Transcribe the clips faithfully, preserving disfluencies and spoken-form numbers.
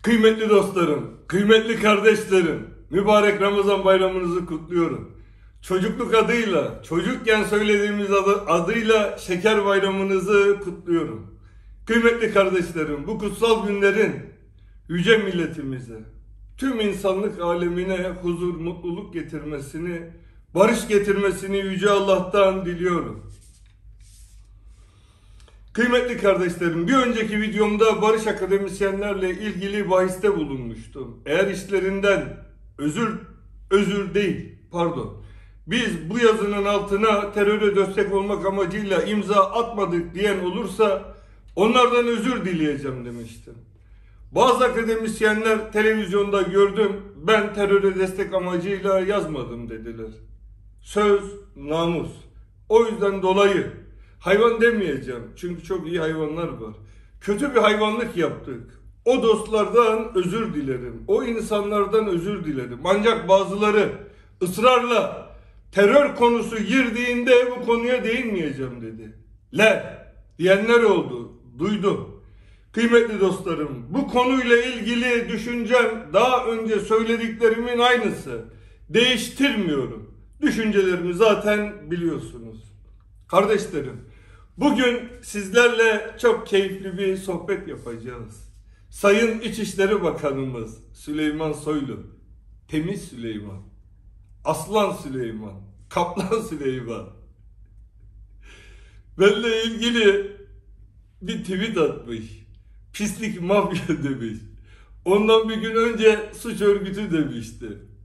Kıymetli dostlarım, kıymetli kardeşlerim, mübarek Ramazan bayramınızı kutluyorum. Çocukluk adıyla, çocukken söylediğimiz adı, adıyla şeker bayramınızı kutluyorum. Kıymetli kardeşlerim, bu kutsal günlerin yüce milletimize, tüm insanlık alemine huzur, mutluluk getirmesini, barış getirmesini yüce Allah'tan diliyorum. Kıymetli kardeşlerim, bir önceki videomda barış akademisyenlerle ilgili bahiste bulunmuştum. Eğer işlerinden özür, özür değil, pardon, biz bu yazının altına teröre destek olmak amacıyla imza atmadık diyen olursa onlardan özür dileyeceğim demiştim. Bazı akademisyenler televizyonda gördüm, ben teröre destek amacıyla yazmadım dediler. Söz, namus. O yüzden dolayı hayvan demeyeceğim çünkü çok iyi hayvanlar var. Kötü bir hayvanlık yaptık. O dostlardan özür dilerim. O insanlardan özür dilerim. Ancak bazıları ısrarla terör konusu girdiğinde bu konuya değinmeyeceğim dedi. Le diyenler oldu. Duydum. Kıymetli dostlarım, bu konuyla ilgili düşüncem daha önce söylediklerimin aynısı. Değiştirmiyorum. Düşüncelerimi zaten biliyorsunuz. Kardeşlerim, bugün sizlerle çok keyifli bir sohbet yapacağız. Sayın İçişleri Bakanımız Süleyman Soylu, Temiz Süleyman, Aslan Süleyman, Kaplan Süleyman benimle ilgili bir tweet atmış. Pislik mafya demiş. Ondan bir gün önce suç örgütü demişti.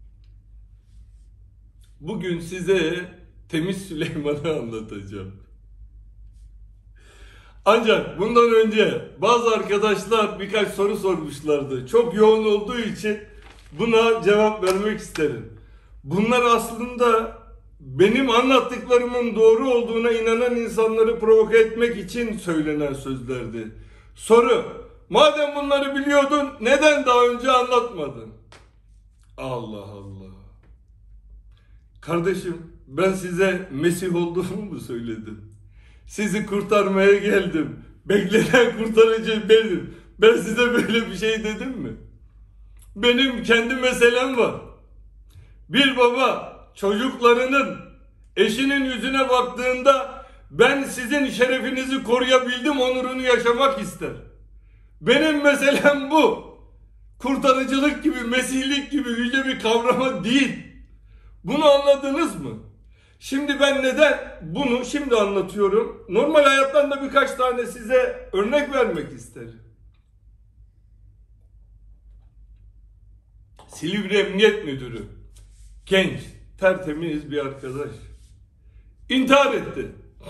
Bugün size Temiz Süleyman'ı anlatacağım. Ancak bundan önce bazı arkadaşlar birkaç soru sormuşlardı. Çok yoğun olduğu için buna cevap vermek isterim. Bunlar aslında benim anlattıklarımın doğru olduğuna inanan insanları provoke etmek için söylenen sözlerdi. Soru: madem bunları biliyordun neden daha önce anlatmadın? Allah Allah. Kardeşim, ben size Mesih olduğumu mu söyledim? Sizi kurtarmaya geldim. Beklenen kurtarıcı benim. Ben size böyle bir şey dedim mi? Benim kendi meselem var. Bir baba çocuklarının, eşinin yüzüne baktığında ben sizin şerefinizi koruyabildim onurunu yaşamak ister. Benim meselem bu. Kurtarıcılık gibi, mesihlik gibi yüce bir kavrama değil. Bunu anladınız mı? Şimdi ben neden bunu şimdi anlatıyorum? Normal hayattan da birkaç tane size örnek vermek isterim. Silivri Emniyet Müdürü, genç, tertemiz bir arkadaş, intihar etti.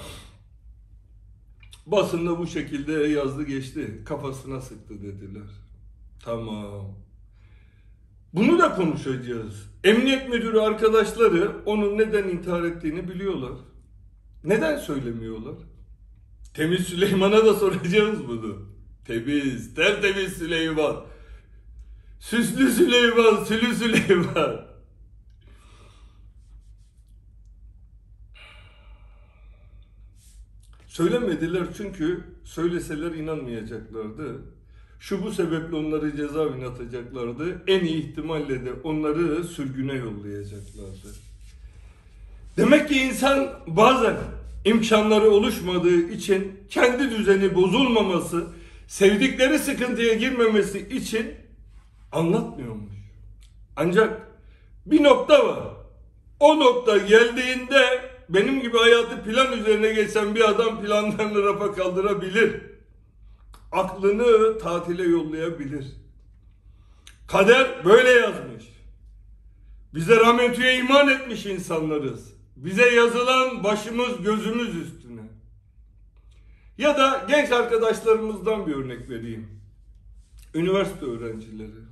Basında bu şekilde yazdı geçti. Kafasına sıktı dediler. Tamam. Bunu da konuşacağız. Emniyet müdürü arkadaşları onun neden intihar ettiğini biliyorlar. Neden söylemiyorlar? Temiz Süleyman'a da soracağız bunu. Temiz, tertemiz Süleyman. Süslü Süleyman, Sülü Süleyman. Söylemediler çünkü söyleseler inanmayacaklardı. Şu bu sebeple onları cezaevine atacaklardı. En iyi ihtimalle de onları sürgüne yollayacaklardı. Demek ki insan bazen imkanları oluşmadığı için kendi düzeni bozulmaması, sevdikleri sıkıntıya girmemesi için anlatmıyormuş. Ancak bir nokta var. O nokta geldiğinde benim gibi hayatı plan üzerine geçen bir adam planlarını rafa kaldırabilir. Aklını tatile yollayabilir. Kader böyle yazmış. Bize rahmetüye iman etmiş insanlarız. Bize yazılan başımız gözümüz üstüne. Ya da genç arkadaşlarımızdan bir örnek vereyim. Üniversite öğrencileri.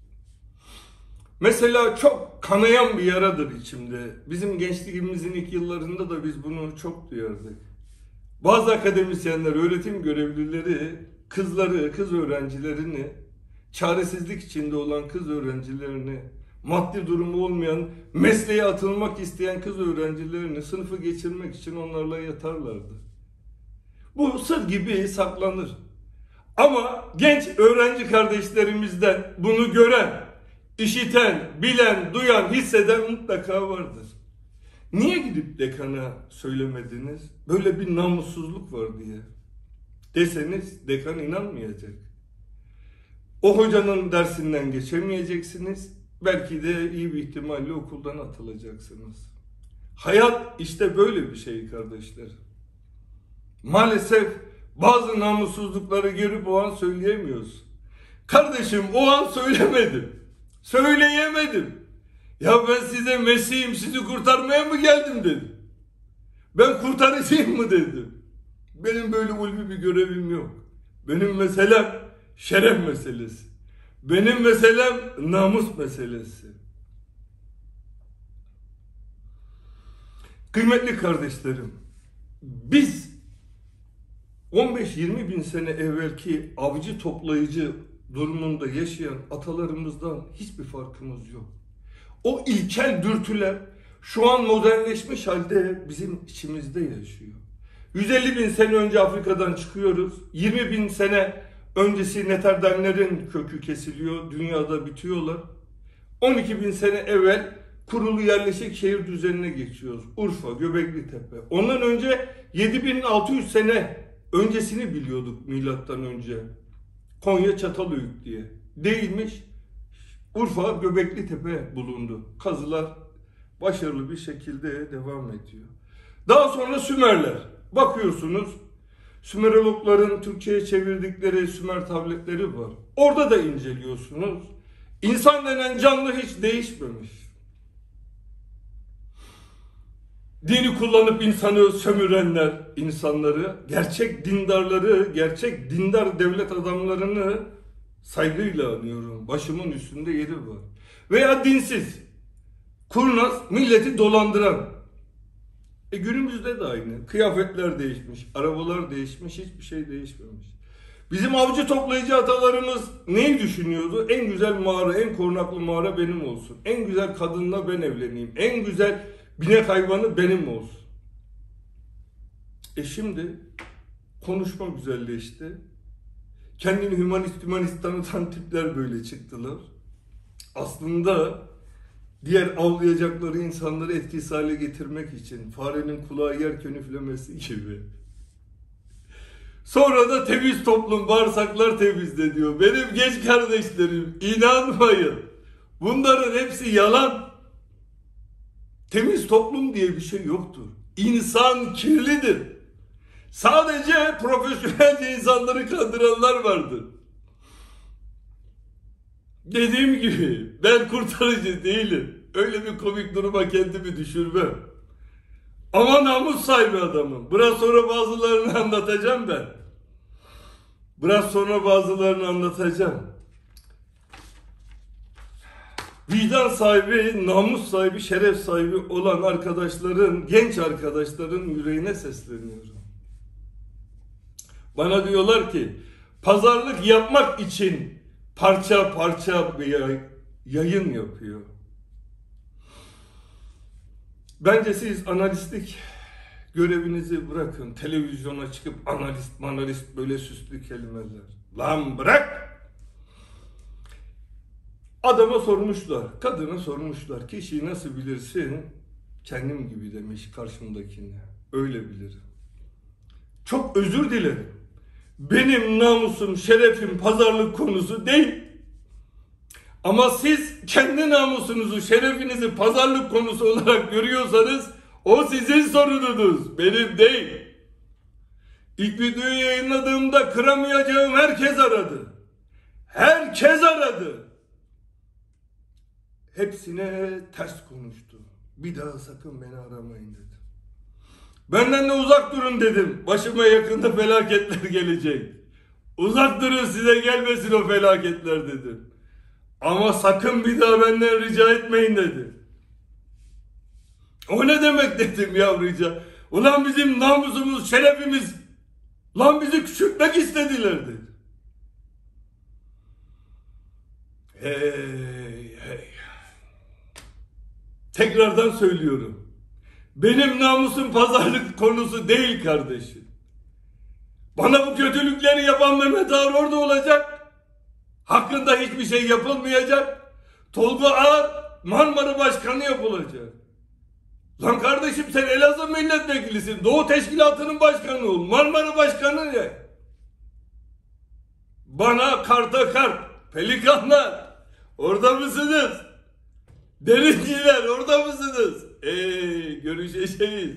Mesela çok kanayan bir yaradır içimde. Bizim gençliğimizin ilk yıllarında da biz bunu çok duyardık. Bazı akademisyenler, öğretim görevlileri kızları, kız öğrencilerini, çaresizlik içinde olan kız öğrencilerini, maddi durumu olmayan, mesleğe atılmak isteyen kız öğrencilerini sınıfı geçirmek için onlarla yatarlardı. Bu sır gibi saklanır. Ama genç öğrenci kardeşlerimizden bunu gören, işiten, bilen, duyan, hisseden mutlaka vardır. Niye gidip dekana söylemediniz? Böyle bir namussuzluk var diye. Deseniz dekan inanmayacak. O hocanın dersinden geçemeyeceksiniz. Belki de iyi bir ihtimalle okuldan atılacaksınız. Hayat işte böyle bir şey kardeşler. Maalesef bazı namussuzlukları görüp o an söyleyemiyoruz. Kardeşim o an söylemedim. Söyleyemedim. Ya ben size Mesih'im, sizi kurtarmaya mı geldim dedim. Ben kurtarıcıyım mı dedim. Benim böyle ulvi bir görevim yok. Benim meselem şeref meselesi. Benim meselem namus meselesi. Kıymetli kardeşlerim, biz on beş yirmi bin sene evvelki avcı toplayıcı durumunda yaşayan atalarımızdan hiçbir farkımız yok. O ilkel dürtüler şu an modernleşmiş halde bizim içimizde yaşıyor. yüz elli bin sene önce Afrika'dan çıkıyoruz. yirmi bin sene öncesi Neterdenlerin kökü kesiliyor. Dünyada bitiyorlar. on iki bin sene evvel kurulu yerleşik şehir düzenine geçiyoruz. Urfa, Göbeklitepe. Ondan önce yedi bin altı yüz sene öncesini biliyorduk milattan önce. Konya Çatalhöyük diye. Değilmiş. Urfa, Göbeklitepe bulundu. Kazılar başarılı bir şekilde devam ediyor. Daha sonra Sümerler. Bakıyorsunuz Sümerologların Türkçe'ye çevirdikleri Sümer tabletleri var. Orada da inceliyorsunuz. İnsan denen canlı hiç değişmemiş. Dini kullanıp insanı sömürenler, insanları, gerçek dindarları, gerçek dindar devlet adamlarını saygıyla anıyorum. Başımın üstünde yeri var. Veya dinsiz, kurnaz, milleti dolandıran. E günümüzde de aynı. Kıyafetler değişmiş, arabalar değişmiş, hiçbir şey değişmemiş. Bizim avcı toplayıcı atalarımız neyi düşünüyordu? En güzel mağara, en korunaklı mağara benim olsun. En güzel kadınla ben evleneyim. En güzel binek hayvanı benim olsun. E şimdi konuşma güzelleşti. Kendini hümanist hümanist tanıtan tipler böyle çıktılar. Aslında diğer avlayacakları insanları etkisiz hale getirmek için farenin kulağı yerken üflemesi gibi. Sonra da temiz toplum, bağırsaklar temizle diyor. Benim genç kardeşlerim, inanmayın. Bunların hepsi yalan. Temiz toplum diye bir şey yoktur. İnsan kirlidir. Sadece profesyonelce insanları kandıranlar vardır. Dediğim gibi ben kurtarıcı değilim. Öyle bir komik duruma kendimi düşürmem. Ama namus sahibi adamım. Biraz sonra bazılarını anlatacağım ben. Biraz sonra bazılarını anlatacağım. Vicdan sahibi, namus sahibi, şeref sahibi olan arkadaşların, genç arkadaşların yüreğine sesleniyorum. Bana diyorlar ki, pazarlık yapmak için parça parça bir yayın yapıyor. Bence siz analistlik görevinizi bırakın. Televizyona çıkıp analist, manalist böyle süslü kelimeler. Lan bırak! Adama sormuşlar, kadına sormuşlar. Kişiyi nasıl bilirsin? Kendim gibi demiş karşımdakine. Öyle bilirim. Çok özür dilerim. Benim namusum, şerefim pazarlık konusu değil. Ama siz kendi namusunuzu, şerefinizi pazarlık konusu olarak görüyorsanız o sizin sorununuz, benim değil. İlk videoyu yayınladığımda kıramayacağım herkes aradı. Herkes aradı. Hepsine ters konuştu. Bir daha sakın beni aramayın dedi. Benden de uzak durun dedim. Başıma yakında felaketler gelecek. Uzak durun, size gelmesin o felaketler dedim. Ama sakın bir daha benden rica etmeyin dedi. O ne demek dedim ya rica. Ulan bizim namusumuz, şerefimiz. Lan bizi küçültmek istediler dedi. Hey hey. Tekrardan söylüyorum. Benim namusum pazarlık konusu değil kardeşim. Bana bu kötülükleri yapan Mehmet Ağar orada olacak. Hakkında hiçbir şey yapılmayacak. Tolga Ağar Marmara Başkanı yapılacak. Lan kardeşim, sen Elazığ milletvekilisin. Doğu Teşkilatı'nın başkanı ol. Marmara Başkanı ne? Bana karta kart, pelikanlar orada mısınız? Derinciler orada mısınız? Eee görüşeceğiz.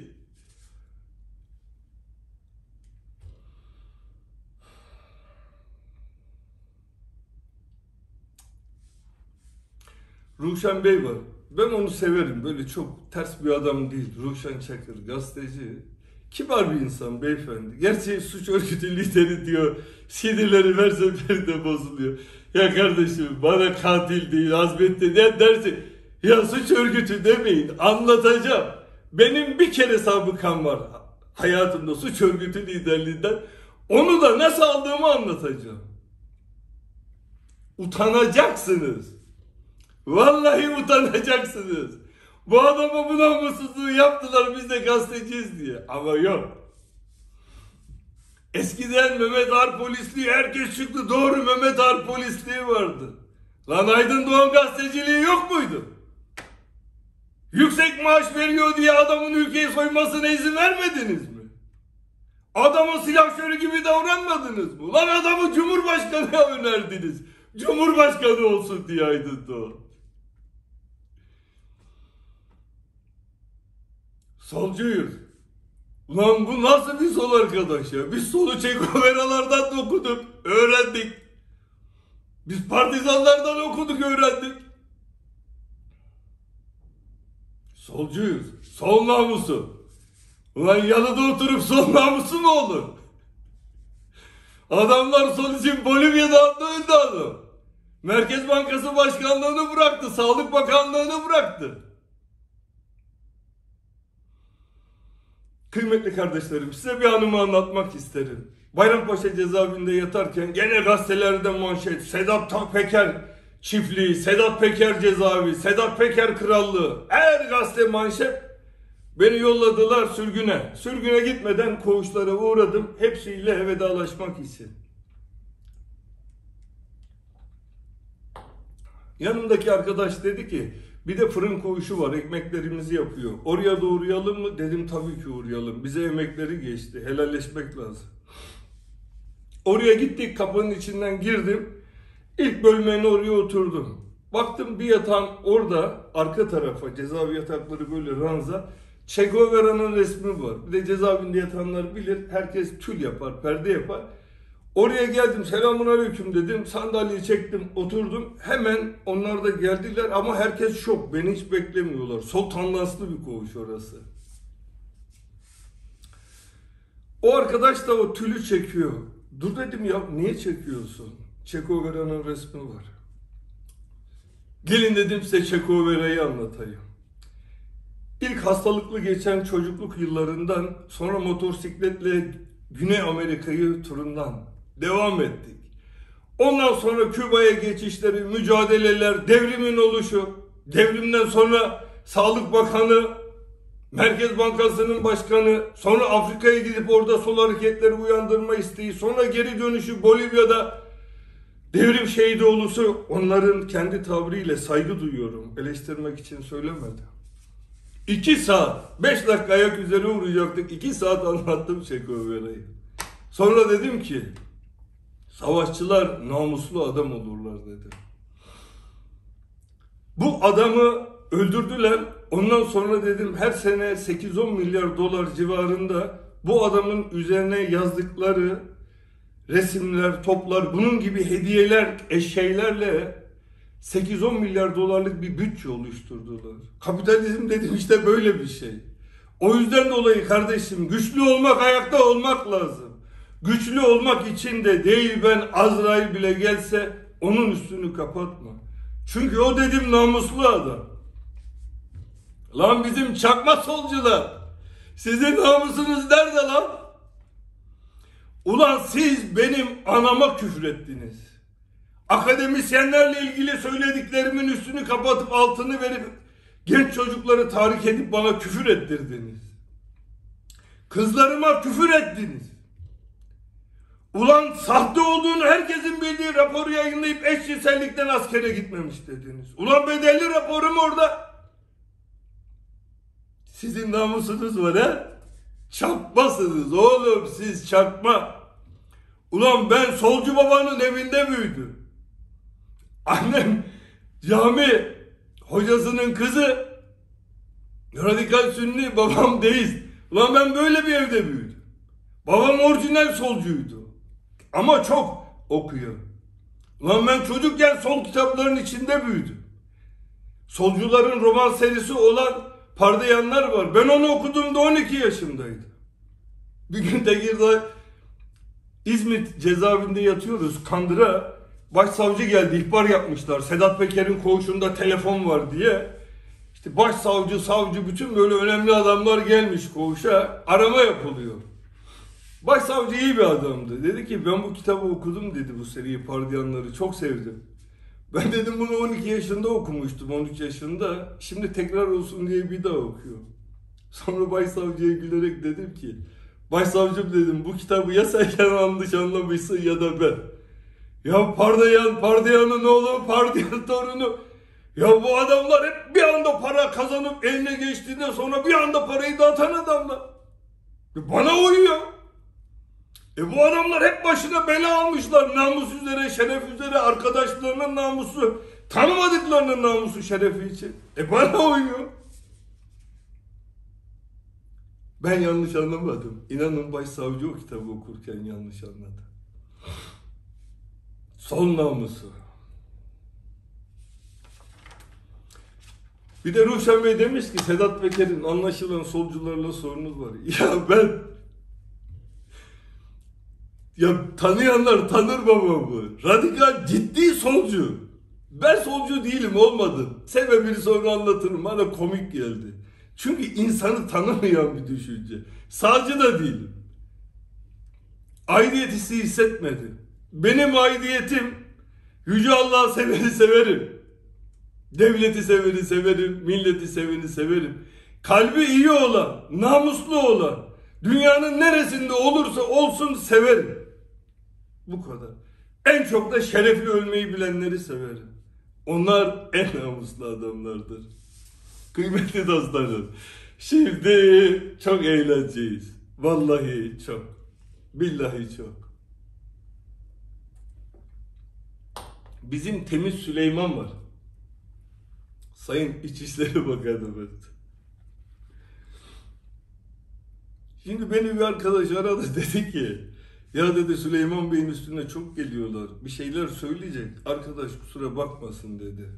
Ruşen Bey var. Ben onu severim. Böyle çok ters bir adam değil. Ruşen Çakır, gazeteci. Kibar bir insan beyefendi. Gerçi suç örgütü lideri diyor. Sinirleri her seferinde bozuluyor. Ya kardeşim, bana katil değil, azmetti ne dersin? Ya suç örgütü demeyin, anlatacağım. Benim bir kere sabıkam var hayatımda suç örgütü liderliğinden. Onu da nasıl aldığımı anlatacağım. Utanacaksınız. Vallahi utanacaksınız. Bu adama bu namussuzluğu yaptılar, biz de gazeteciyiz diye. Ama yok. Eskiden Mehmet Ağar polisliği herkes çıktı. Doğru, Mehmet Ağar polisliği vardı. Lan Aydın Doğan gazeteciliği yok muydu? Yüksek maaş veriyor diye adamın ülkeyi soymasına izin vermediniz mi? Adamı silahşörü gibi davranmadınız mı? Lan adamı Cumhurbaşkanı'na önerdiniz. Cumhurbaşkanı olsun diye Aydın Doğan. Solcuyuz. Ulan bu nasıl bir sol arkadaş ya? Biz solu Che Guevara'lardan okuduk, öğrendik. Biz partizanlardan okuduk, öğrendik. Solcuyuz. Sol namusu. Ulan yanında oturup sol namusu mu olur? Adamlar sol için Bolivya'da adlı adam. Merkez Bankası Başkanlığını bıraktı. Sağlık Bakanlığını bıraktı. Kıymetli kardeşlerim, size bir anımı anlatmak isterim. Bayrampaşa cezaevinde yatarken gene gazetelerde manşet. Sedat Peker çiftliği, Sedat Peker cezaevi, Sedat Peker krallığı. Her gazete manşet. Beni yolladılar sürgüne. Sürgüne gitmeden koğuşlara uğradım. Hepsiyle vedalaşmak için. Yanımdaki arkadaş dedi ki, bir de fırın koğuşu var, ekmeklerimizi yapıyor. Oraya da uğrayalım mı? Dedim tabii ki uğrayalım. Bize emekleri geçti. Helalleşmek lazım. Oraya gittik, kapının içinden girdim. İlk bölmene oraya oturdum. Baktım bir yatağın orada, arka tarafa, cezaevi yatakları böyle ranza. Che Guevara'nın resmi var. Bir de cezaevinde yatanlar bilir. Herkes tül yapar, perde yapar. Oraya geldim, selamun aleyküm dedim, sandalyeyi çektim, oturdum. Hemen onlar da geldiler ama herkes şok, beni hiç beklemiyorlar. Sol tandanslı bir koğuş orası. O arkadaş da o tülü çekiyor. Dur dedim ya, niye çekiyorsun? Che Guevara'nın resmi var. Gelin dedim size Che Guevara'yı anlatayım. İlk hastalıklı geçen çocukluk yıllarından sonra motosikletle Güney Amerika'yı turundan devam ettik. Ondan sonra Küba'ya geçişleri, mücadeleler, devrimin oluşu, devrimden sonra Sağlık Bakanı, Merkez Bankası'nın başkanı, sonra Afrika'ya gidip orada sol hareketleri uyandırma isteği, sonra geri dönüşü Bolivya'da devrim şehidi oluşu, onların kendi tavrıyla saygı duyuyorum. Eleştirmek için söylemedim. İki saat, beş dakika ayak üzere uğrayacaktık. İki saat anlattım Che Guevara'yı. Sonra dedim ki, savaşçılar namuslu adam olurlar dedim. Bu adamı öldürdüler. Ondan sonra dedim her sene sekiz on milyar dolar civarında bu adamın üzerine yazdıkları resimler, toplar, bunun gibi hediyeler, eşeğlerle sekiz on milyar dolarlık bir bütçe oluşturdular. Kapitalizm dedim işte böyle bir şey. O yüzden dolayı kardeşim, güçlü olmak, ayakta olmak lazım. Güçlü olmak için de değil, ben Azrail bile gelse onun üstünü kapatma. Çünkü o dedim namuslu adam. Lan bizim çakma solcular, sizin namusunuz nerede lan? Ulan siz benim anama küfrettiniz. Akademisyenlerle ilgili söylediklerimin üstünü kapatıp altını verip genç çocukları tahrik edip bana küfür ettirdiniz. Kızlarıma küfür ettiniz. Ulan sahte olduğunu herkesin bildiği raporu yayınlayıp eşcinsellikten askere gitmemiş dediniz. Ulan bedelli raporum orada. Sizin namusunuz var ha? Çakmasınız oğlum, siz çakma. Ulan ben solcu babanın evinde büyüdüm. Annem cami hocasının kızı, radikal sünni, babam deist. Ulan ben böyle bir evde büyüdüm. Babam orijinal solcuydu. Ama çok okuyor. Ulan ben çocukken sol kitapların içinde büyüdüm. Solcuların roman serisi olan Pardayanlar var. Ben onu okuduğumda on iki yaşındaydım. Bir gün Tekirdağ İzmit cezaevinde yatıyoruz. Kandıra başsavcı geldi, ihbar yapmışlar. Sedat Peker'in koğuşunda telefon var diye. İşte başsavcı, savcı, bütün böyle önemli adamlar gelmiş koğuşa. Arama yapılıyor. Başsavcı iyi bir adamdı. Dedi ki ben bu kitabı okudum dedi, bu seriyi, Pardayanları çok sevdim. Ben dedim bunu on iki yaşında okumuştum, on üç yaşında. Şimdi tekrar olsun diye bir daha okuyorum. Sonra başsavcıya gülerek dedim ki, başsavcım dedim, bu kitabı ya sen yanlış anlamışsın ya da ben. Ya Pardayan, Pardayan'ın oğlu, Pardayan torunu. Ya bu adamlar hep bir anda para kazanıp eline geçtiğinden sonra bir anda parayı dağıtan adamlar. Bana uyuyor. E bu adamlar hep başına bela almışlar. Namus üzere, şeref üzere, arkadaşlarının namusu, tanımadıklarının namusu, şerefi için. E bana uyuyor. Ben yanlış anlamadım. İnanın başsavcı o kitabı okurken yanlış anladı. Son namusu. Bir de Ruşen Bey demiş ki Sedat Peker'in anlaşılan solcularla sorunuz var. Ya ben ya tanıyanlar tanır babamı. Radikal, ciddi solcu. Ben solcu değilim, olmadım. Sebebini sonra anlatırım. Bana komik geldi. Çünkü insanı tanımayan bir düşünce. Sağcı da değilim. Aidiyet hissi hissetmedim. Benim aidiyetim Yüce Allah'ı seveni severim. Devleti seveni severim. Milleti seveni severim. Kalbi iyi olan, namuslu olan, dünyanın neresinde olursa olsun severim. Bu kadar. En çok da şerefli ölmeyi bilenleri severim. Onlar en namuslu adamlardır. Kıymetli dostlarım, şimdi çok eğleneceğiz. Vallahi çok. Billahi çok. Bizim Temiz Süleyman var. Sayın İçişleri Bakanımız. Şimdi beni bir arkadaş aradı, dedi ki ya dedi Süleyman Bey'in üstüne çok geliyorlar. Bir şeyler söyleyecek. Arkadaş kusura bakmasın dedi.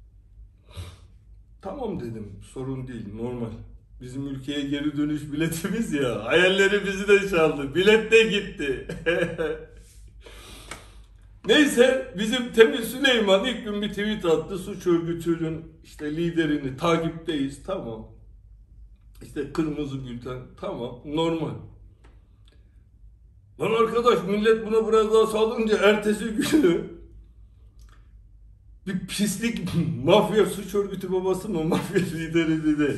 Tamam dedim. Sorun değil. Normal. Bizim ülkeye geri dönüş biletimiz ya. Hayalleri bizi de çaldı. Bilet de gitti. Neyse bizim Temiz Süleyman ilk gün bir tweet attı. Suç örgütünün işte liderini takipteyiz. Tamam. İşte kırmızı bülten. Tamam. Normal. Lan arkadaş millet buna biraz daha sağlayınca ertesi günü bir pislik mafya suç örgütü babası mı, mafya lideri de.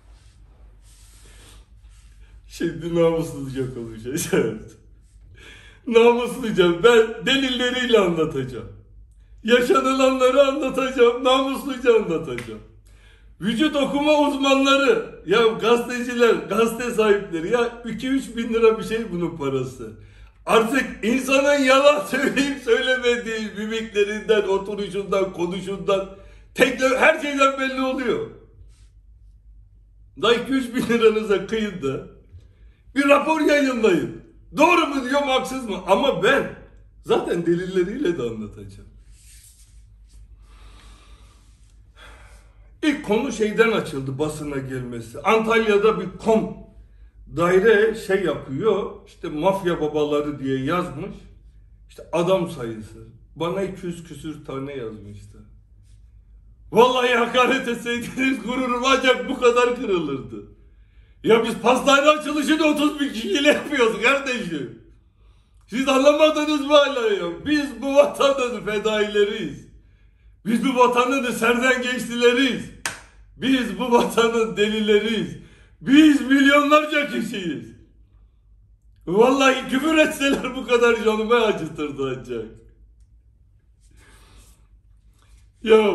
Şimdi namusluca konuşacağız. Namusluca ben delilleriyle anlatacağım. Yaşanılanları anlatacağım, namusluca anlatacağım. Vücut okuma uzmanları, ya gazeteciler, gazete sahipleri, ya iki üç bin lira bir şey bunun parası. Artık insanın yalan söyleyip söylemediği mimiklerinden, oturuşundan, konuşundan, tek her şeyden belli oluyor. Da iki üç bin liranıza kıyın da bir rapor yayınlayın. Doğru mu diyorum, haksız mı? Ama ben zaten delilleriyle de anlatacağım. İlk konu şeyden açıldı, basına gelmesi. Antalya'da bir kom daire şey yapıyor, işte mafya babaları diye yazmış. İşte adam sayısı. Bana iki yüz küsür tane yazmıştı. Vallahi hakaret etseydiniz gururum ancak bu kadar kırılırdı. Ya biz pastane açılışını otuz bin kişiyle yapıyoruz kardeşim. Siz anlamadınız mı hala ya? Biz bu vatanın fedaileriyiz. Biz bu vatanın serden geçtileriyiz. Biz bu vatanın delileriyiz. Biz milyonlarca kişiyiz. Vallahi küfür etseler bu kadar canımı acıtırdı ancak. Ya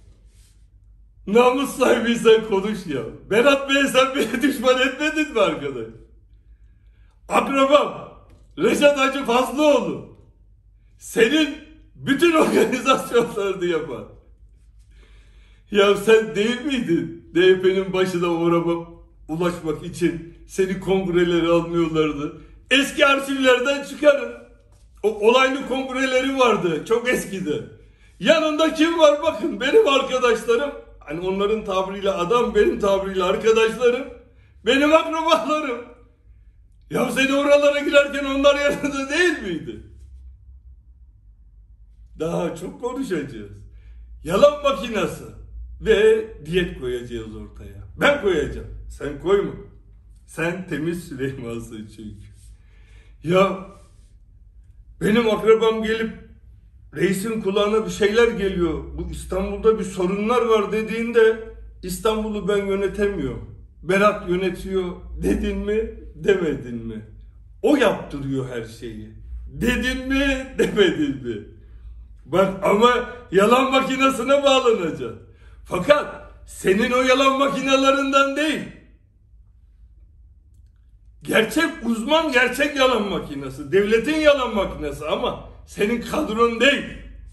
namus sahibiysen konuş ya. Berat Bey, sen beni düşman etmedin mi arkadaş? Akrabam Reşat Hacı Fazlıoğlu senin bütün organizasyonlarını yapar. Ya sen değil miydin D H P'nin başına uğrama, ulaşmak için seni kongreleri almıyorlardı? Eski arşivlerden çıkarın. O olaylı kongreleri vardı çok eskide. Yanında kim var bakın, benim arkadaşlarım. Hani onların tabiriyle adam, benim tabiriyle arkadaşlarım. Benim akrabalarım. Ya seni oralara girerken onlar yanında değil miydi? Daha çok konuşacağız. Yalan makinesi ve diyet koyacağız ortaya. Ben koyacağım. Sen koyma. Sen temiz Süleyman'sın çünkü. Ya benim akrabam gelip reisin kulağına bir şeyler geliyor, bu İstanbul'da bir sorunlar var dediğinde İstanbul'u ben yönetemiyorum, Berat yönetiyor dedin mi demedin mi? O yaptırıyor her şeyi. Dedin mi demedin mi? Bak ama yalan makinesine bağlanacaksın. Fakat senin o yalan makinelerinden değil. Gerçek uzman, gerçek yalan makinesi. Devletin yalan makinesi ama senin kadron değil.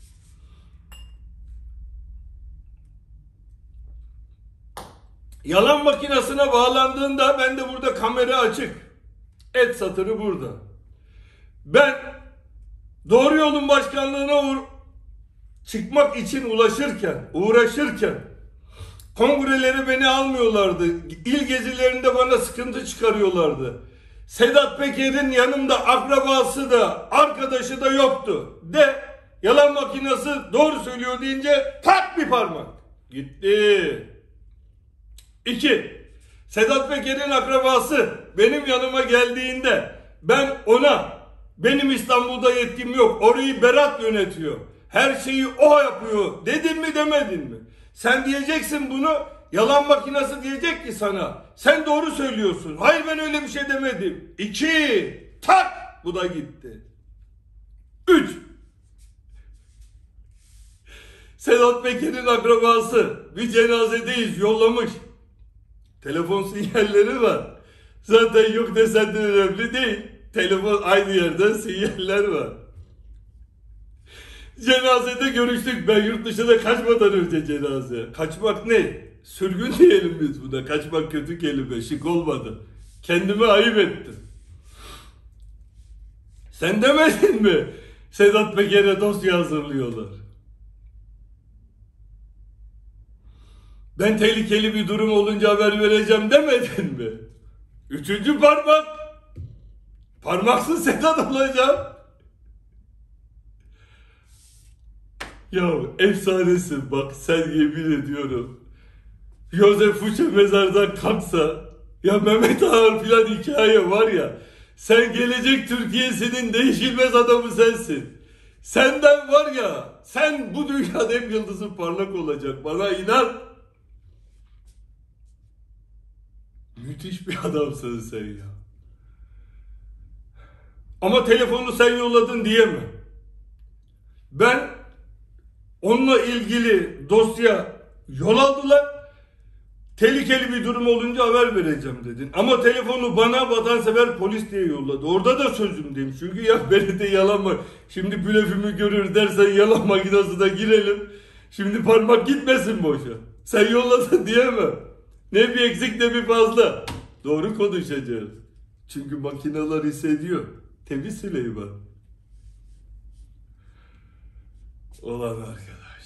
Yalan makinesine bağlandığında ben de burada kamera açık. Et satırı burada. Ben doğru yolun başkanlığına uğra çıkmak için ulaşırken, uğraşırken kongreleri beni almıyorlardı. İl gezilerinde bana sıkıntı çıkarıyorlardı. Sedat Peker'in yanımda akrabası da arkadaşı da yoktu. De yalan makinesi doğru söylüyor deyince tak bir parmak. Gitti. İki. Sedat Peker'in akrabası benim yanıma geldiğinde ben ona benim İstanbul'da yetkim yok, orayı Berat yönetiyor, her şeyi o yapıyor dedin mi demedin mi? Sen diyeceksin bunu, yalan makinesi diyecek ki sana sen doğru söylüyorsun. Hayır ben öyle bir şey demedim. İki. Tak. Bu da gitti. Üç. Sedat Peker'in akrabası bir cenazedeyiz yollamış. Telefon sinyalleri var. Zaten yok desen de önemli değil. Telefon aynı yerden sinyaller var. Cenazede görüştük. Ben yurt dışına kaçmadan önce cenaze. Kaçmak ne? Sürgün diyelim biz buna. Kaçmak kötü kelime. Şık olmadı. Kendime ayıp ettim. Sen demedin mi? Sedat Peker'e dosya hazırlıyorlar. Ben tehlikeli bir durum olunca haber vereceğim demedin mi? Üçüncü parmak. Parmaksız Sedat olacağım. Ya efsanesin bak, sen yemin ediyorum. Josef Fuchs mezardan kalksa, ya Mehmet Ağar filan hikaye var ya, sen gelecek Türkiye'sinin değişilmez adamı sensin. Senden var ya, sen bu dünyada en yıldızın parlak olacak, bana inan. Müthiş bir adamsın sen ya. Ama telefonu sen yolladın diyemem. Ben onunla ilgili dosya yol aldılar. Tehlikeli bir durum olunca haber vereceğim dedin. Ama telefonu bana vatansever polis diye yolladı. Orada da sözümdeyim. Çünkü ya beni de yalan mı? Şimdi blöfümü görür dersen yalan makinesine girelim. Şimdi parmak gitmesin boşa. Sen yolladın diyemem. Ne bir eksik ne bir fazla. Doğru konuşacağız. Çünkü makineler hissediyor. Temiz Süleyman. Olan arkadaş.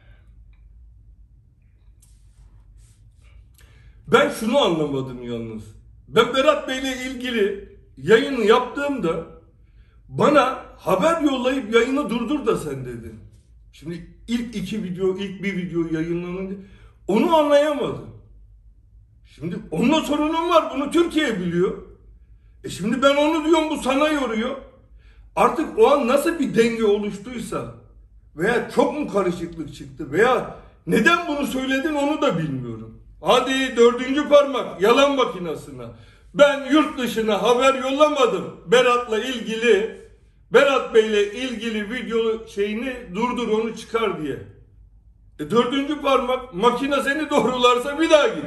Ben şunu anlamadım yalnız. Ben Berat Bey'le ilgili yayını yaptığımda bana haber yollayıp yayını durdur da sen dedin. Şimdi ilk iki video, ilk bir video yayınlanınca onu anlayamadım. Şimdi onunla sorunum var. Bunu Türkiye biliyor. E şimdi ben onu diyorum, bu sana yoruyor. Artık o an nasıl bir denge oluştuysa veya çok mu karışıklık çıktı veya neden bunu söyledin onu da bilmiyorum. Hadi dördüncü parmak yalan makinesine. Ben yurt dışına haber yollamadım. Berat'la ilgili, Berat Bey'le ilgili video şeyini durdur, onu çıkar diye. E dördüncü parmak, makine seni doğrularsa bir daha git.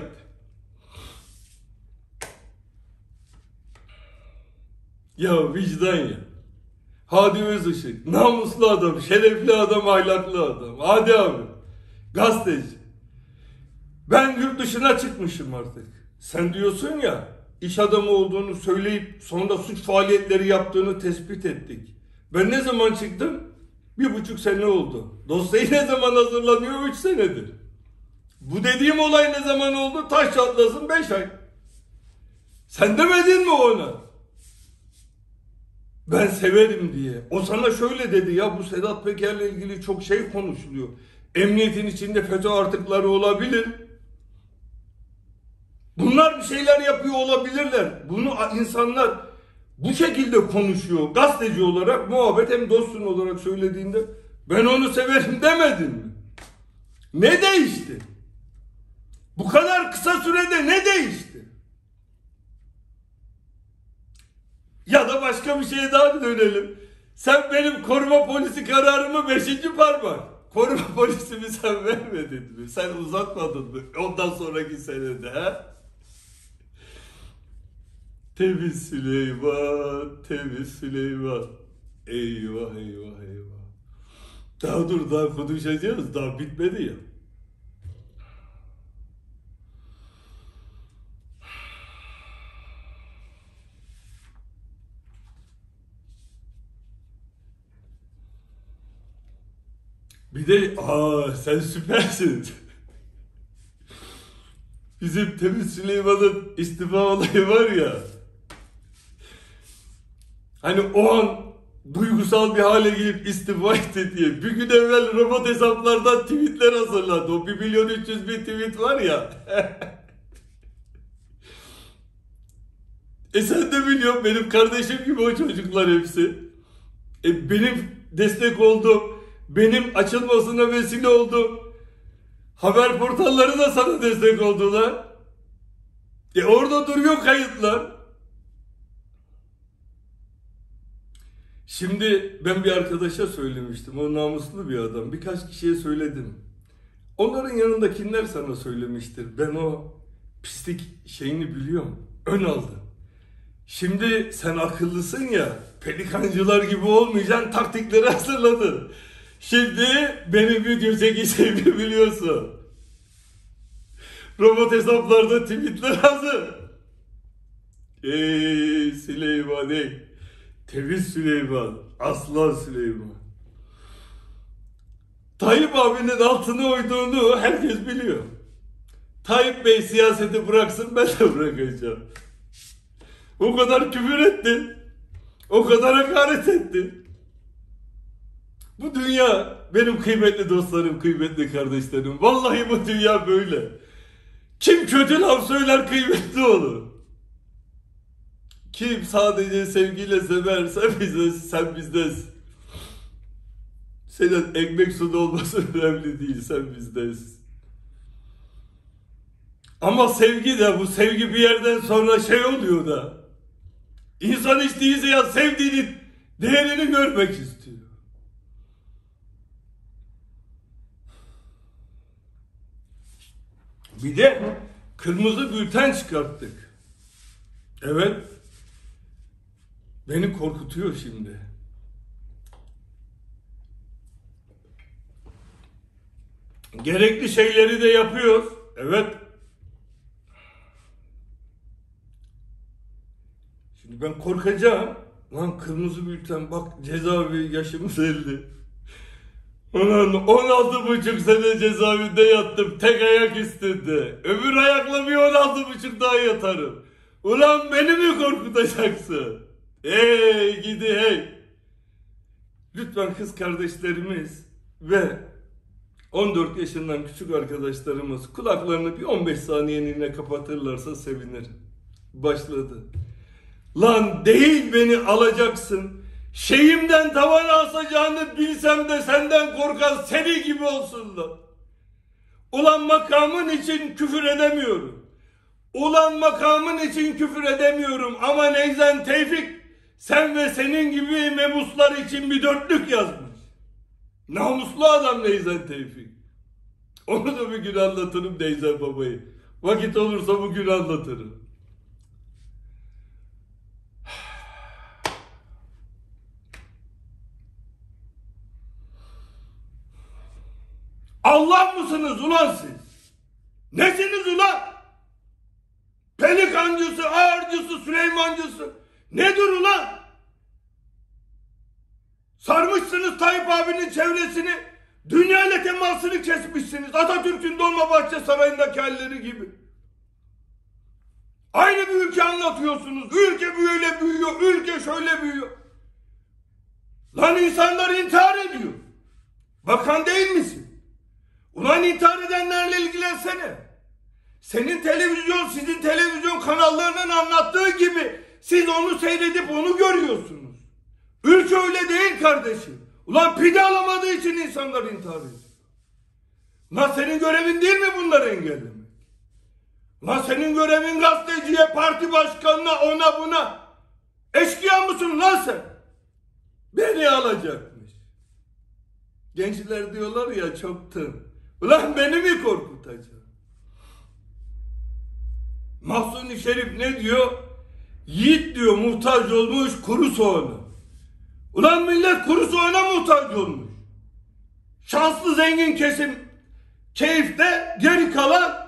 Ya vicdan ya. Hadi Özışık, namuslu adam, şerefli adam, ahlaklı adam. Hadi abi, gazeteci. Ben yurt dışına çıkmışım artık. Sen diyorsun ya, iş adamı olduğunu söyleyip sonra suç faaliyetleri yaptığını tespit ettik. Ben ne zaman çıktım? Bir buçuk sene oldu. Dosyayı ne zaman hazırlanıyor? Üç senedir. Bu dediğim olay ne zaman oldu? Taş çatlasın beş ay. Sen demedin mi ona? Ben severim diye. O sana şöyle dedi ya, bu Sedat Peker'le ilgili çok şey konuşuluyor. Emniyetin içinde FETÖ artıkları olabilir. Bunlar bir şeyler yapıyor olabilirler. Bunu insanlar bu şekilde konuşuyor. Gazeteci olarak, muhabbet hem dostun olarak söylediğinde ben onu severim demedin mi? Ne değişti? Bu kadar kısa sürede ne değişti? Ya da başka bir şeye daha dönelim. Sen benim koruma polisi kararımı beşinci parmak. Koruma polisimi sen vermedin mi? Sen uzatmadın mı? Ondan sonraki senede ha? Temiz Süleyman, temiz Süleyman. Eyvah eyvah eyvah. Daha dur, daha konuşacağız. Daha bitmedi ya. Bir de aa sen süpersin. Bizim Temiz Süleyman'ın istifa olayı var ya. Hani o an duygusal bir hale gelip istifa etti diye. Bir gün evvel robot hesaplardan tweetler hazırladı. O bir milyon üç yüz bin tweet var ya. E sen de biliyorsun, benim kardeşim gibi o çocuklar hepsi. E benim destek oldum. Benim açılmasına vesile oldu. Haber portalları da sana destek oldular. E orada duruyor kayıtlar. Şimdi ben bir arkadaşa söylemiştim. O namuslu bir adam. Birkaç kişiye söyledim. Onların yanındakiler sana söylemiştir. Ben o pislik şeyini biliyorum. Ön aldım. Şimdi sen akıllısın ya. Pelikancılar gibi olmayacaksın. Taktikleri hazırladın. Şimdi benim video çekeceğimi biliyorsun. Robot hesaplarda tweetler hazır. Ey Süleyman ey. Temiz Süleyman. Aslan Süleyman. Tayyip abinin altına oyduğunu herkes biliyor. Tayyip Bey siyaseti bıraksın, ben de bırakacağım. O kadar küfür etti. O kadar hakaret etti. Bu dünya benim kıymetli dostlarım, kıymetli kardeşlerim. Vallahi bu dünya böyle. Kim kötü laf söyler kıymetli olur. Kim sadece sevgiyle severse bize, sen bizdesin. Senin ekmek suda olması önemli değil, sen bizdesin. Ama sevgi de, bu sevgi bir yerden sonra şey oluyor da. İnsan hiç değilse ya sevdiğinin değerini görmek istiyor. Bir de kırmızı bülten çıkarttık. Evet. Beni korkutuyor şimdi. Gerekli şeyleri de yapıyoruz. Evet. Şimdi ben korkacağım. Lan kırmızı bülten, bak cezaevi, yaşımız elli. Ulan on altı buçuk sene cezaevinde yattım. Tek ayak üstünde. Öbür ayakla bir on altı buçuk daha yatarım. Ulan beni mi korkutacaksın? Hey gidi hey. Lütfen kız kardeşlerimiz ve on dört yaşından küçük arkadaşlarımız kulaklarını bir on beş saniyeliğine kapatırlarsa sevinirim. Başladı. Lan değil beni alacaksın. Şeyimden tavan asacağını bilsem de senden korkan seni gibi olsun lan. Ulan makamın için küfür edemiyorum. Ulan makamın için küfür edemiyorum ama Neyzen Tevfik sen ve senin gibi mebuslar için bir dörtlük yazmış. Namuslu adam Neyzen Tevfik. Onu da bir gün anlatırım Neyzen babayı. Vakit olursa bugün anlatırım. Allah mısınız ulan siz? Nesiniz ulan? Pelikancısı, ağırcısı, Süleymancısı. Nedir ulan? Sarmışsınız Tayyip abinin çevresini. Dünyayla temasını kesmişsiniz. Atatürk'ün Dolmabahçe Sarayı'ndaki halleri gibi. Aynı bir ülke anlatıyorsunuz. Ülke böyle büyüyor, ülke şöyle büyüyor. Lan insanlar intihar ediyor. Bakan değil misin? Ulan intihar edenlerle ilgilensene. Senin televizyon, sizin televizyon kanallarının anlattığı gibi siz onu seyredip onu görüyorsunuz. Ülke öyle değil kardeşim. Ulan pide alamadığı için insanlar intihar ediyor. Ulan senin görevin değil mi bunları engellemek? Ulan senin görevin gazeteciye, parti başkanına, ona buna. Eşkıya mısın lan sen? Beni alacakmış. Gençler diyorlar ya çoktan. Ulan beni mi korkutacak? Mahsuni Şerif ne diyor? Yiğit diyor muhtaç olmuş kuru soğana. Ulan millet kuru soğana muhtaç olmuş. Şanslı zengin kesim keyifte, geri kalan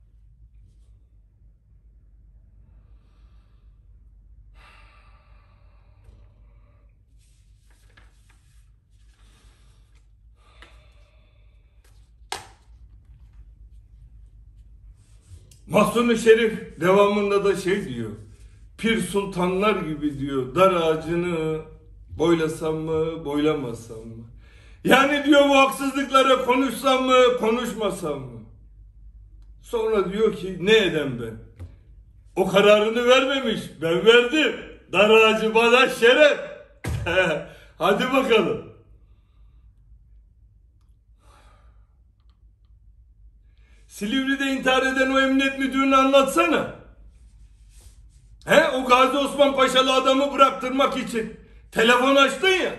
Mahsuni Şerif devamında da şey diyor. Pir sultanlar gibi diyor dar ağacını boylasam mı boylamasam mı? Yani diyor bu haksızlıklara konuşsam mı konuşmasam mı? Sonra diyor ki ne edem ben? O kararını vermemiş, ben verdim. Dar ağacı bana şeref. Hadi bakalım. Silivri'de intihar eden o emniyet müdürünü anlatsana. He, o Gazi Osman Paşalı adamı bıraktırmak için telefon açtın ya.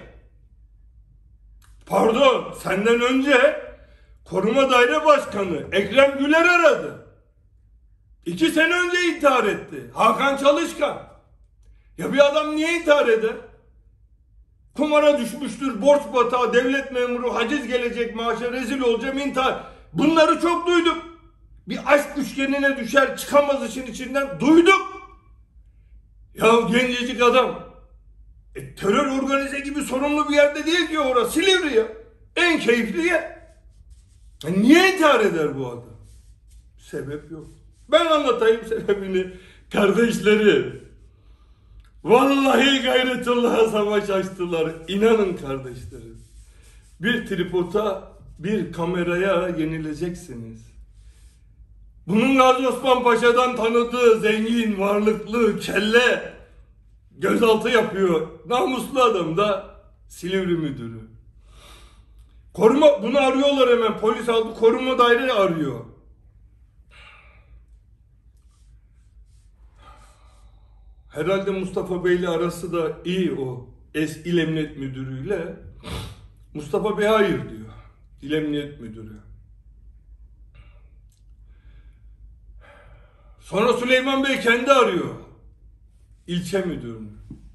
Pardon, senden önce Koruma Daire Başkanı Ekrem Güler aradı. İki sene önce intihar etti. Hakan Çalışkan. Ya bir adam niye intihar eder? Kumara düşmüştür, borç batağı, devlet memuru, haciz gelecek, maaşa rezil olacağım, intihar. Bunları çok duyduk. Bir aşk üçgenine düşer, çıkamaz işin içinden. Duyduk. Ya gencecik adam. E, terör organize gibi sorumlu bir yerde değil diyor orası. Silivri ya. En keyifli yer. E, niye intihar eder bu adam? Sebep yok. Ben anlatayım sebebini. Kardeşleri. Vallahi gayretullah'a savaş açtılar. İnanın kardeşlerim. Bir tripoda, bir kameraya yenileceksiniz. Bunun Gazi Osman Paşa'dan tanıdığı zengin, varlıklı, kelle gözaltı yapıyor. Namuslu adam da Silivri müdürü. Koruma, bunu arıyorlar hemen. Polis aldı, koruma daire arıyor. Herhalde Mustafa Bey'le arası da iyi o. Es İl Emniyet Müdürü'yle. Mustafa Bey hayır diyor. İl Emniyet Müdürü. Sonra Süleyman Bey kendi arıyor. İlçe müdürünü.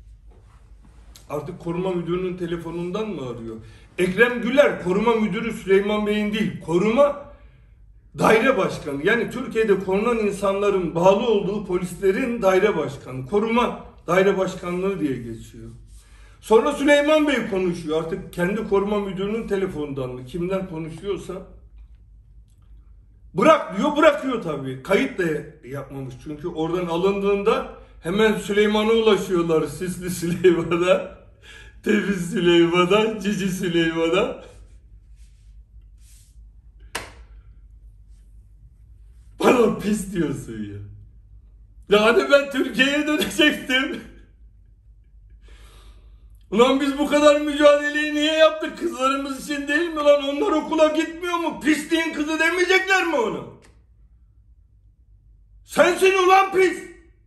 Artık koruma müdürünün telefonundan mı arıyor? Ekrem Güler koruma müdürü Süleyman Bey'in değil. Koruma daire başkanı. Yani Türkiye'de korunan insanların bağlı olduğu polislerin daire başkanı. Koruma daire başkanlığı diye geçiyor. Sonra Süleyman Bey konuşuyor. Artık kendi koruma müdürünün telefonundan mı? Kimden konuşuyorsa. Bırak diyor, bırakıyor tabii. Kayıt da yapmamış çünkü oradan alındığında hemen Süleyman'a ulaşıyorlar. Sisli Süleyman'a, Temiz Süleyman'a, Cici Süleyman'a. Bana pis diyorsun ya. Ya hani ben Türkiye'ye dönecektim. Ulan biz bu kadar mücadeleyi niye yaptık? Kızlarımız için değil mi lan? Onlar okula gitmiyor mu? Pisliğin kızı demeyecekler mi onu? Sensin ulan pis.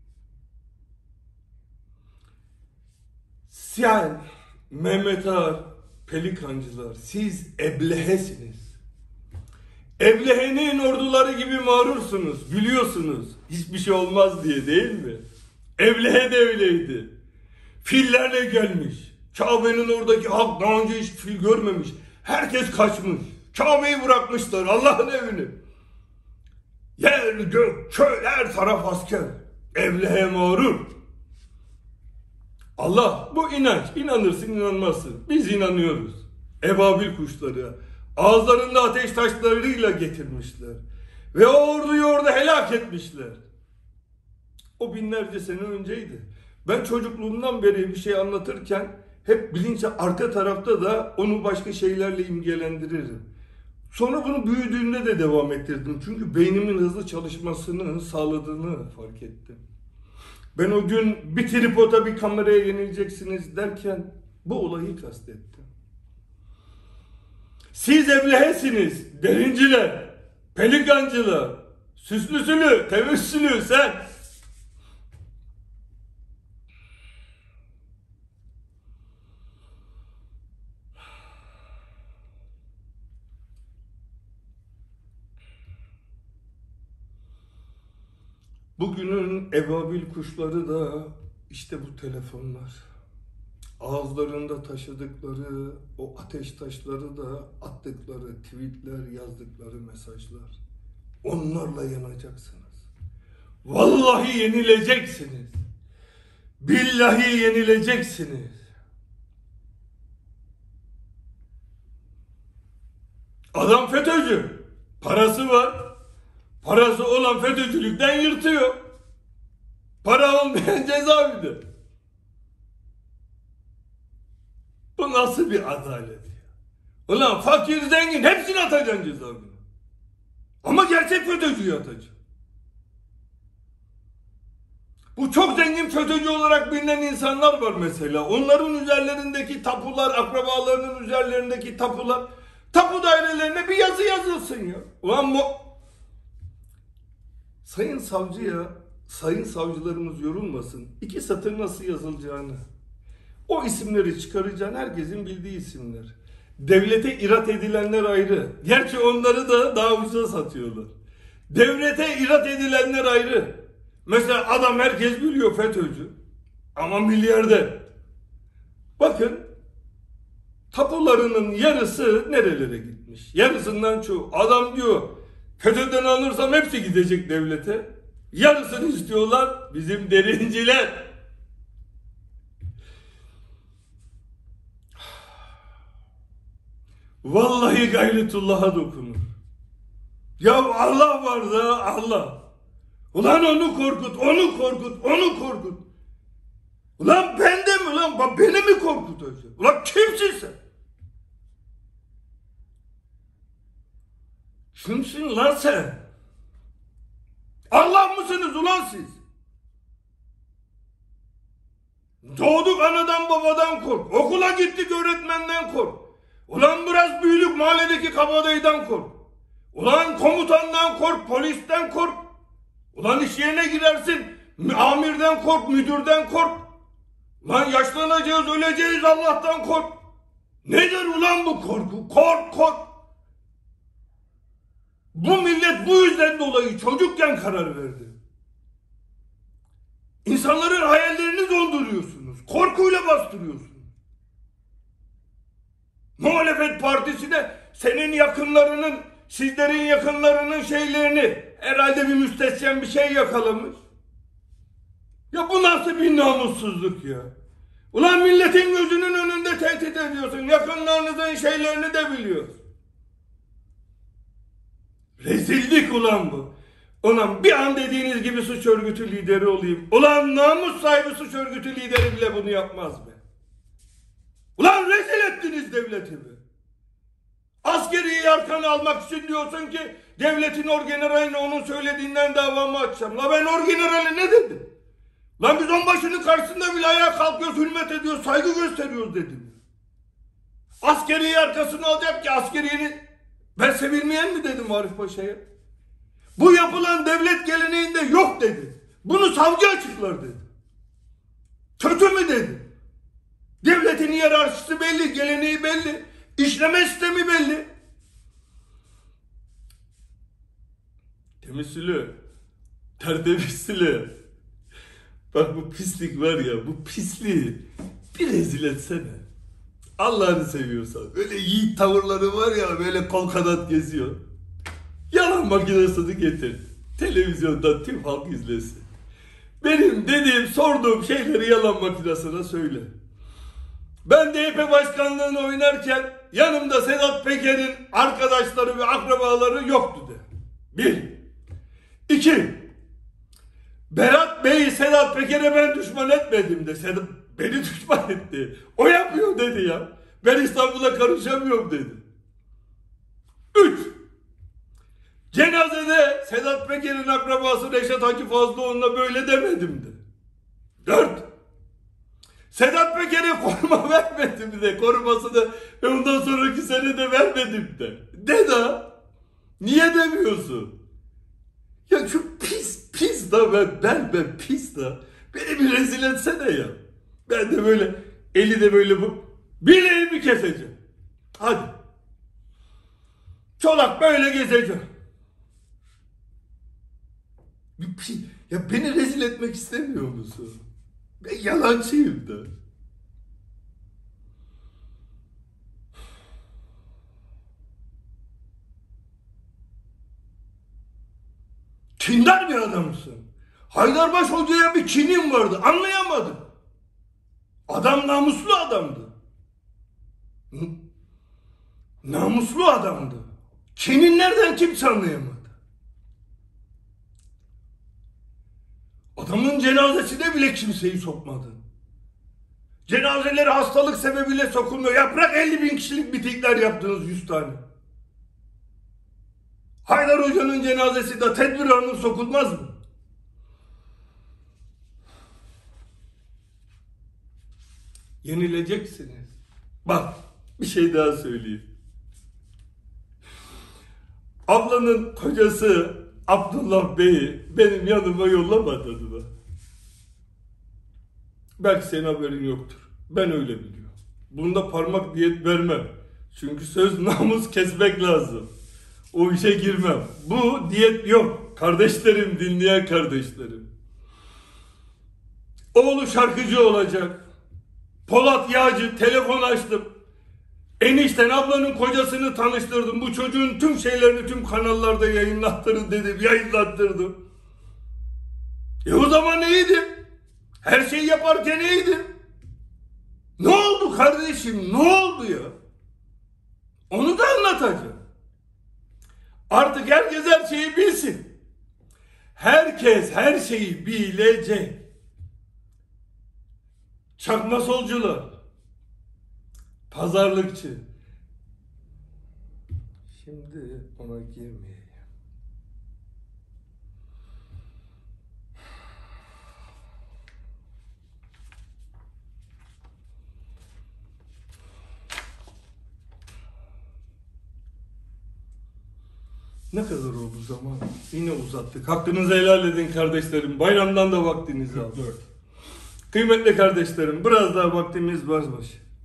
Sen, Mehmet Ağar, Pelikancılar, siz eblehesiniz. Eblehe'nin orduları gibi mağrursunuz, biliyorsunuz. Hiçbir şey olmaz diye, değil mi? Eblehe de öyleydi. Fillerle gelmiş. Kabe'nin oradaki halk daha önce hiç fil görmemiş. Herkes kaçmış. Kabe'yi bırakmışlar, Allah'ın evini. Yer, gök, çöl, her taraf asker. Eblehe mağrur. Allah, bu inanç. İnanırsın, inanmazsın. Biz inanıyoruz. Ebabil kuşları ağızlarında ateş taşlarıyla getirmişler. Ve o orduyu orada helak etmişler. O binlerce sene önceydi. Ben çocukluğumdan beri bir şey anlatırken hep bilinçli arka tarafta da onu başka şeylerle imgelendiririm. Sonra bunu büyüdüğümde de devam ettirdim. Çünkü beynimin hızlı çalışmasını sağladığını fark ettim. Ben o gün bir tripoda bir kameraya yenileceksiniz derken bu olayı kastettim. Siz eblehesiniz, derinciler, pelikancılar, süslüsülü, tevessülü sen. Bugünün ebabil kuşları da işte bu telefonlar. Ağızlarında taşıdıkları o ateş taşları da attıkları tweetler, yazdıkları mesajlar. Onlarla yanacaksınız. Vallahi yenileceksiniz. Billahi yenileceksiniz. Adam FETÖ'cü. Parası var. Parası olan FETÖ'cülükten yırtıyor. Para olmayan cezaevinde. Bu nasıl bir adalet ya? Ulan fakir, zengin hepsini atacaksın cezaevine. Ama gerçek FETÖ'cüyü atacaksın. Bu çok zengin FETÖ'cü olarak bilinen insanlar var mesela. Onların üzerlerindeki tapular, akrabalarının üzerlerindeki tapular, tapu dairelerine bir yazı yazılsın ya. Ulan bu... Sayın savcıya, sayın savcılarımız yorulmasın. İki satır nasıl yazılacağını. O isimleri çıkaracağın herkesin bildiği isimler. Devlete irat edilenler ayrı. Gerçi onları da daha ucuza satıyorlar. Devlete irat edilenler ayrı. Mesela adam herkes biliyor FETÖ'cü. Ama milyarder. Bakın tapularının yarısı nerelere gitmiş? Yarısından çoğu. Adam diyor FETÖ'den alırsam hepsi gidecek devlete. Yarısını istiyorlar bizim derinciler. Vallahi gayretullah'a dokunur. Ya Allah var da Allah. Ulan onu korkut, onu korkut, onu korkut. Ulan bende mi lan? Beni mi korkutuyorsun? Ulan kimsin sen? Kimsin lan sen? Allah mısınız ulan siz? Doğduk anadan babadan kork. Okula gittik öğretmenden kork. Ulan biraz büyüdük mahalledeki kabadayıdan kork. Ulan komutandan kork, polisten kork. Ulan iş yerine girersin, amirden kork, müdürden kork. Ulan yaşlanacağız, öleceğiz, Allah'tan kork. Nedir ulan bu korku? Kork, kork. Bu millet bu yüzden dolayı çocukken karar verdi. İnsanların hayallerini donduruyorsunuz. Korkuyla bastırıyorsunuz. Muhalefet partisi de senin yakınlarının, sizlerin yakınlarının şeylerini herhalde bir müstesyen bir şey yakalamış. Ya bu nasıl bir namussuzluk ya? Ulan milletin gözünün önünde tehdit ediyorsun. Yakınlarınızın şeylerini de biliyorsun. Rezillik ulan bu. Ulan bir an dediğiniz gibi suç örgütü lideri olayım. Ulan namus sahibi suç örgütü lideri bile bunu yapmaz be. Ulan rezil ettiniz devletimi. Askeri yarkanı almak için diyorsun ki devletin orgeneraline onun söylediğinden davamı açacağım. La ben orgenerale ne dedim? Lan biz onbaşının karşısında bile ayağa kalkıyoruz, hürmet ediyoruz, saygı gösteriyoruz dedim. Askeri arkasını alacak ki askeriyenin ben sevilmeyen mi dedim Arif Paşa'ya? Bu yapılan devlet geleneğinde yok dedi. Bunu savcı açıklar dedi. Kötü mü dedi. Devletin hiyerarşisi belli, geleneği belli, işleme sistemi belli. Temizli, tertemizli. Bak bu pislik var ya, bu pisliği bir rezil etsene. Allah'ını seviyorsan. Böyle yiğit tavırları var ya, böyle kol kanat geziyor. Yalan makinesini getir. Televizyonda tüm halk izlesin. Benim dediğim, sorduğum şeyleri yalan makinesine söyle. Ben D Y P başkanlığını oynarken yanımda Sedat Peker'in arkadaşları ve akrabaları yoktu de. Bir. İki. Berat Bey'i Sedat Peker'e ben düşman etmedim de. Sedat beni düşman etti. O yapıyor dedi ya. Ben İstanbul'a karışamıyorum dedi. Üç. Cenazede Sedat Peker'in akrabası Reşat Hacı Fazlıoğlu'na böyle demedim de. Dört. Sedat Peker'e koruma vermedim de. Korumasını ve ondan sonraki sene de vermedim de. De da. Niye demiyorsun? Ya şu pis pis da ben ben ben pis da. Beni bir rezil etsene ya. Ben de böyle eli de böyle bu. Bileğimi keseceğim. Hadi. Çolak böyle gezeceğim. Ya beni rezil etmek istemiyor musun? Ben yalancıyım da. Kindar bir adamsın. Haydarbaş Hoca'ya bir kinin vardı. Anlayamadım. Adam namuslu adamdı. Hı? Namuslu adamdı. Kinin nereden kimse anlayamadı. Adamın cenazesine bile kimseyi sokmadın. Cenazeleri hastalık sebebiyle sokulmuyor. Yaprak elli bin kişilik mitingler yaptınız yüz tane. Haydar Hoca'nın cenazesi de tedbir alınır sokulmaz mı? Yenileceksiniz. Bak bir şey daha söyleyeyim. Ablanın kocası Abdullah Bey'i benim yanıma yollamadın mı? Belki senin haberin yoktur. Ben öyle biliyorum. Bunda parmak diyet vermem. Çünkü söz namus kesmek lazım. O işe girmem. Bu diyet yok. Kardeşlerim, dinleyen kardeşlerim. Oğlu şarkıcı olacak. Polat Yağcı, telefon açtım. Enişten ablanın kocasını tanıştırdım. Bu çocuğun tüm şeylerini tüm kanallarda yayınlattırın dedim. Yayınlattırdım. E o zaman iyiydim. Her şeyi yaparken iyiydim. Ne oldu kardeşim? Ne oldu ya? Onu da anlatacağım. Artık herkes her şeyi bilsin. Herkes her şeyi bilecek. Çakma solcular. Pazarlıkçı. Şimdi ona girmeyeyim. Ne kadar oldu zaman? Yine uzattık. Hakkınızı helal edin kardeşlerim. Bayramdan da vaktinizi aldık. Kıymetli kardeşlerim, biraz daha vaktimiz varmış.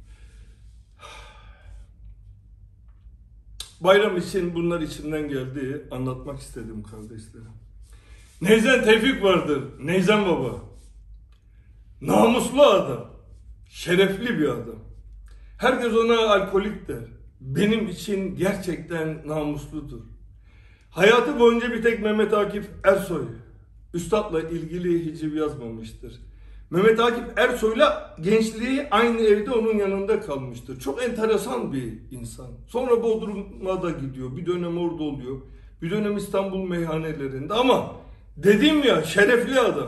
Bayram için bunlar içimden geldi. Anlatmak istedim kardeşlerim. Neyzen Tevfik vardır. Neyzen Baba. Namuslu adam. Şerefli bir adam. Herkes ona alkolik der. Benim için gerçekten namusludur. Hayatı boyunca bir tek Mehmet Akif Ersoy üstadla ilgili hiciv yazmamıştır. Mehmet Akif Ersoy'la gençliği aynı evde onun yanında kalmıştır. Çok enteresan bir insan. Sonra Bodrum'a da gidiyor. Bir dönem orada oluyor. Bir dönem İstanbul meyhanelerinde. Ama dedim ya, şerefli adam.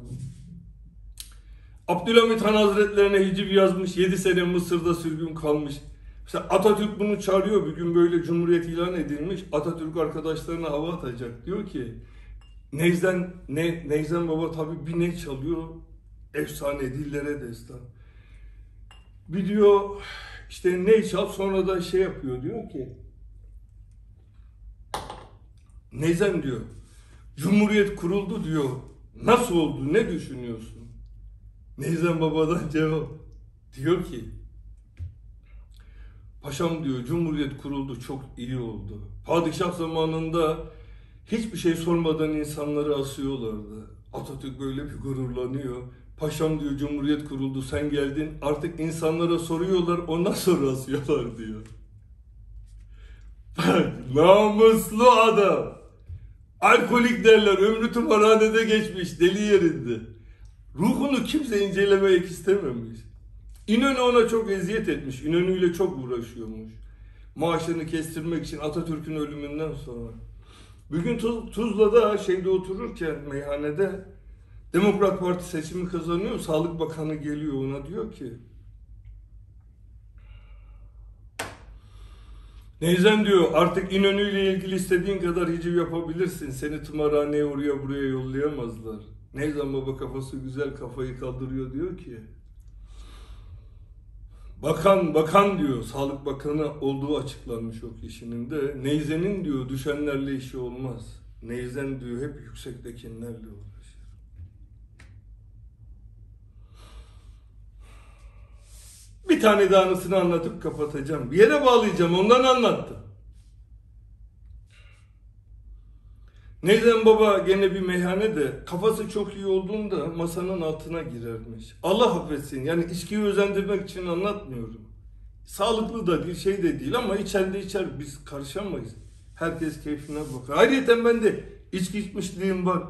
Abdülhamit Han Hazretlerine hiciv yazmış. yedi sene Mısır'da sürgün kalmış. Mesela Atatürk bunu çağırıyor. Bir gün böyle Cumhuriyet ilan edilmiş. Atatürk arkadaşlarına hava atacak. Diyor ki Neyzen, ne, Neyzen Baba tabii bir ne çalıyor. Efsane, dillere destan. Bir diyor işte ne çal, sonra da şey yapıyor, diyor ki Neyzen diyor, Cumhuriyet kuruldu diyor. Nasıl oldu? Ne düşünüyorsun? Neyzen Baba'dan cevap. Diyor ki, paşam diyor, Cumhuriyet kuruldu, çok iyi oldu. Padişah zamanında hiçbir şey sormadan insanları asıyorlardı. Atatürk böyle bir gururlanıyor. Paşam diyor, Cumhuriyet kuruldu, sen geldin, artık insanlara soruyorlar, ondan sonra asıyorlar diyor. Bak, namuslu adam. Alkolik derler, ömrü tımarhanede geçmiş, deli yerinde. Ruhunu kimse incelemek istememiş. İnönü ona çok eziyet etmiş. İnönü ile çok uğraşıyormuş. Maaşını kestirmek için Atatürk'ün ölümünden sonra. Bugün Tuz, Tuzla'da şeyde otururken meyhanede Demokrat Parti seçimi kazanıyor. Sağlık Bakanı geliyor, ona diyor ki, Neyzen diyor, artık İnönü ile ilgili istediğin kadar hiciv yapabilirsin. Seni tımarhaneye oraya buraya yollayamazlar. Neyzen Baba kafası güzel, kafayı kaldırıyor, diyor ki, Bakan, bakan diyor, Sağlık Bakanı olduğu açıklanmış o kişinin de. Neyzen'in diyor, düşenlerle işi olmaz. Neyzen diyor, hep yüksektekilerle uğraşır. Bir tane daha anısını anlatıp kapatacağım. Bir yere bağlayacağım, ondan anlattım. Neyzen Baba gene bir meyhanede, kafası çok iyi olduğunda masanın altına girermiş. Allah affetsin, yani içkiyi özendirmek için anlatmıyorum. Sağlıklı da değil, şey de değil, ama içen de içer, biz karışamayız. Herkes keyfine bakar. Ayrıca ben de içki içmişliğim var.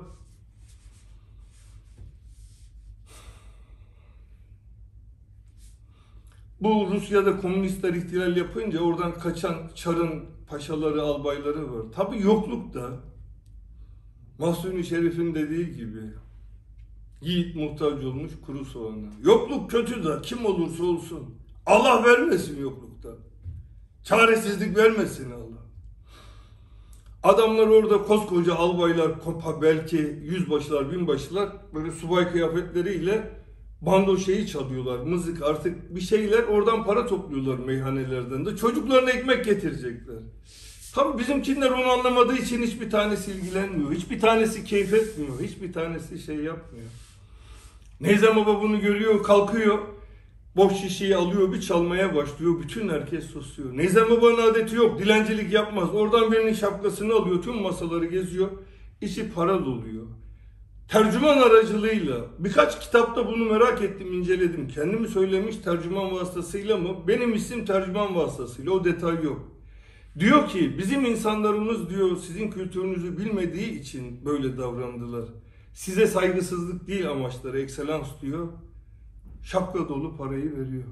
Bu Rusya'da komünistler ihtilal yapınca oradan kaçan Çar'ın paşaları, albayları var. Tabii yoklukta, Mahsuni Şerif'in dediği gibi, yiğit muhtaç olmuş kuru soğana. Yokluk kötü de kim olursa olsun. Allah vermesin yoklukta. Çaresizlik vermesin Allah. Adamlar orada koskoca albaylar, belki yüzbaşılar, binbaşılar, böyle subay kıyafetleriyle bando şeyi çalıyorlar, mızık, artık bir şeyler, oradan para topluyorlar meyhanelerden de. Çocuklarına ekmek getirecekler. Tabii bizimkiler onu anlamadığı için hiçbir tanesi ilgilenmiyor. Hiçbir tanesi keyif etmiyor. Hiçbir tanesi şey yapmıyor. Neyzen Baba bunu görüyor, kalkıyor. Boş şişeyi alıyor, bir çalmaya başlıyor. Bütün herkes susuyor. Neyzen Baba'nın adeti yok. Dilencilik yapmaz. Oradan birinin şapkasını alıyor. Tüm masaları geziyor. İçi para doluyor. Tercüman aracılığıyla, birkaç kitapta bunu merak ettim, inceledim. Kendimi söylemiş tercüman vasıtasıyla mı? Benim isim tercüman vasıtasıyla. O detay yok. Diyor ki, bizim insanlarımız diyor, sizin kültürünüzü bilmediği için böyle davrandılar. Size saygısızlık değil amaçları, ekselans diyor. Şapka dolu parayı veriyor.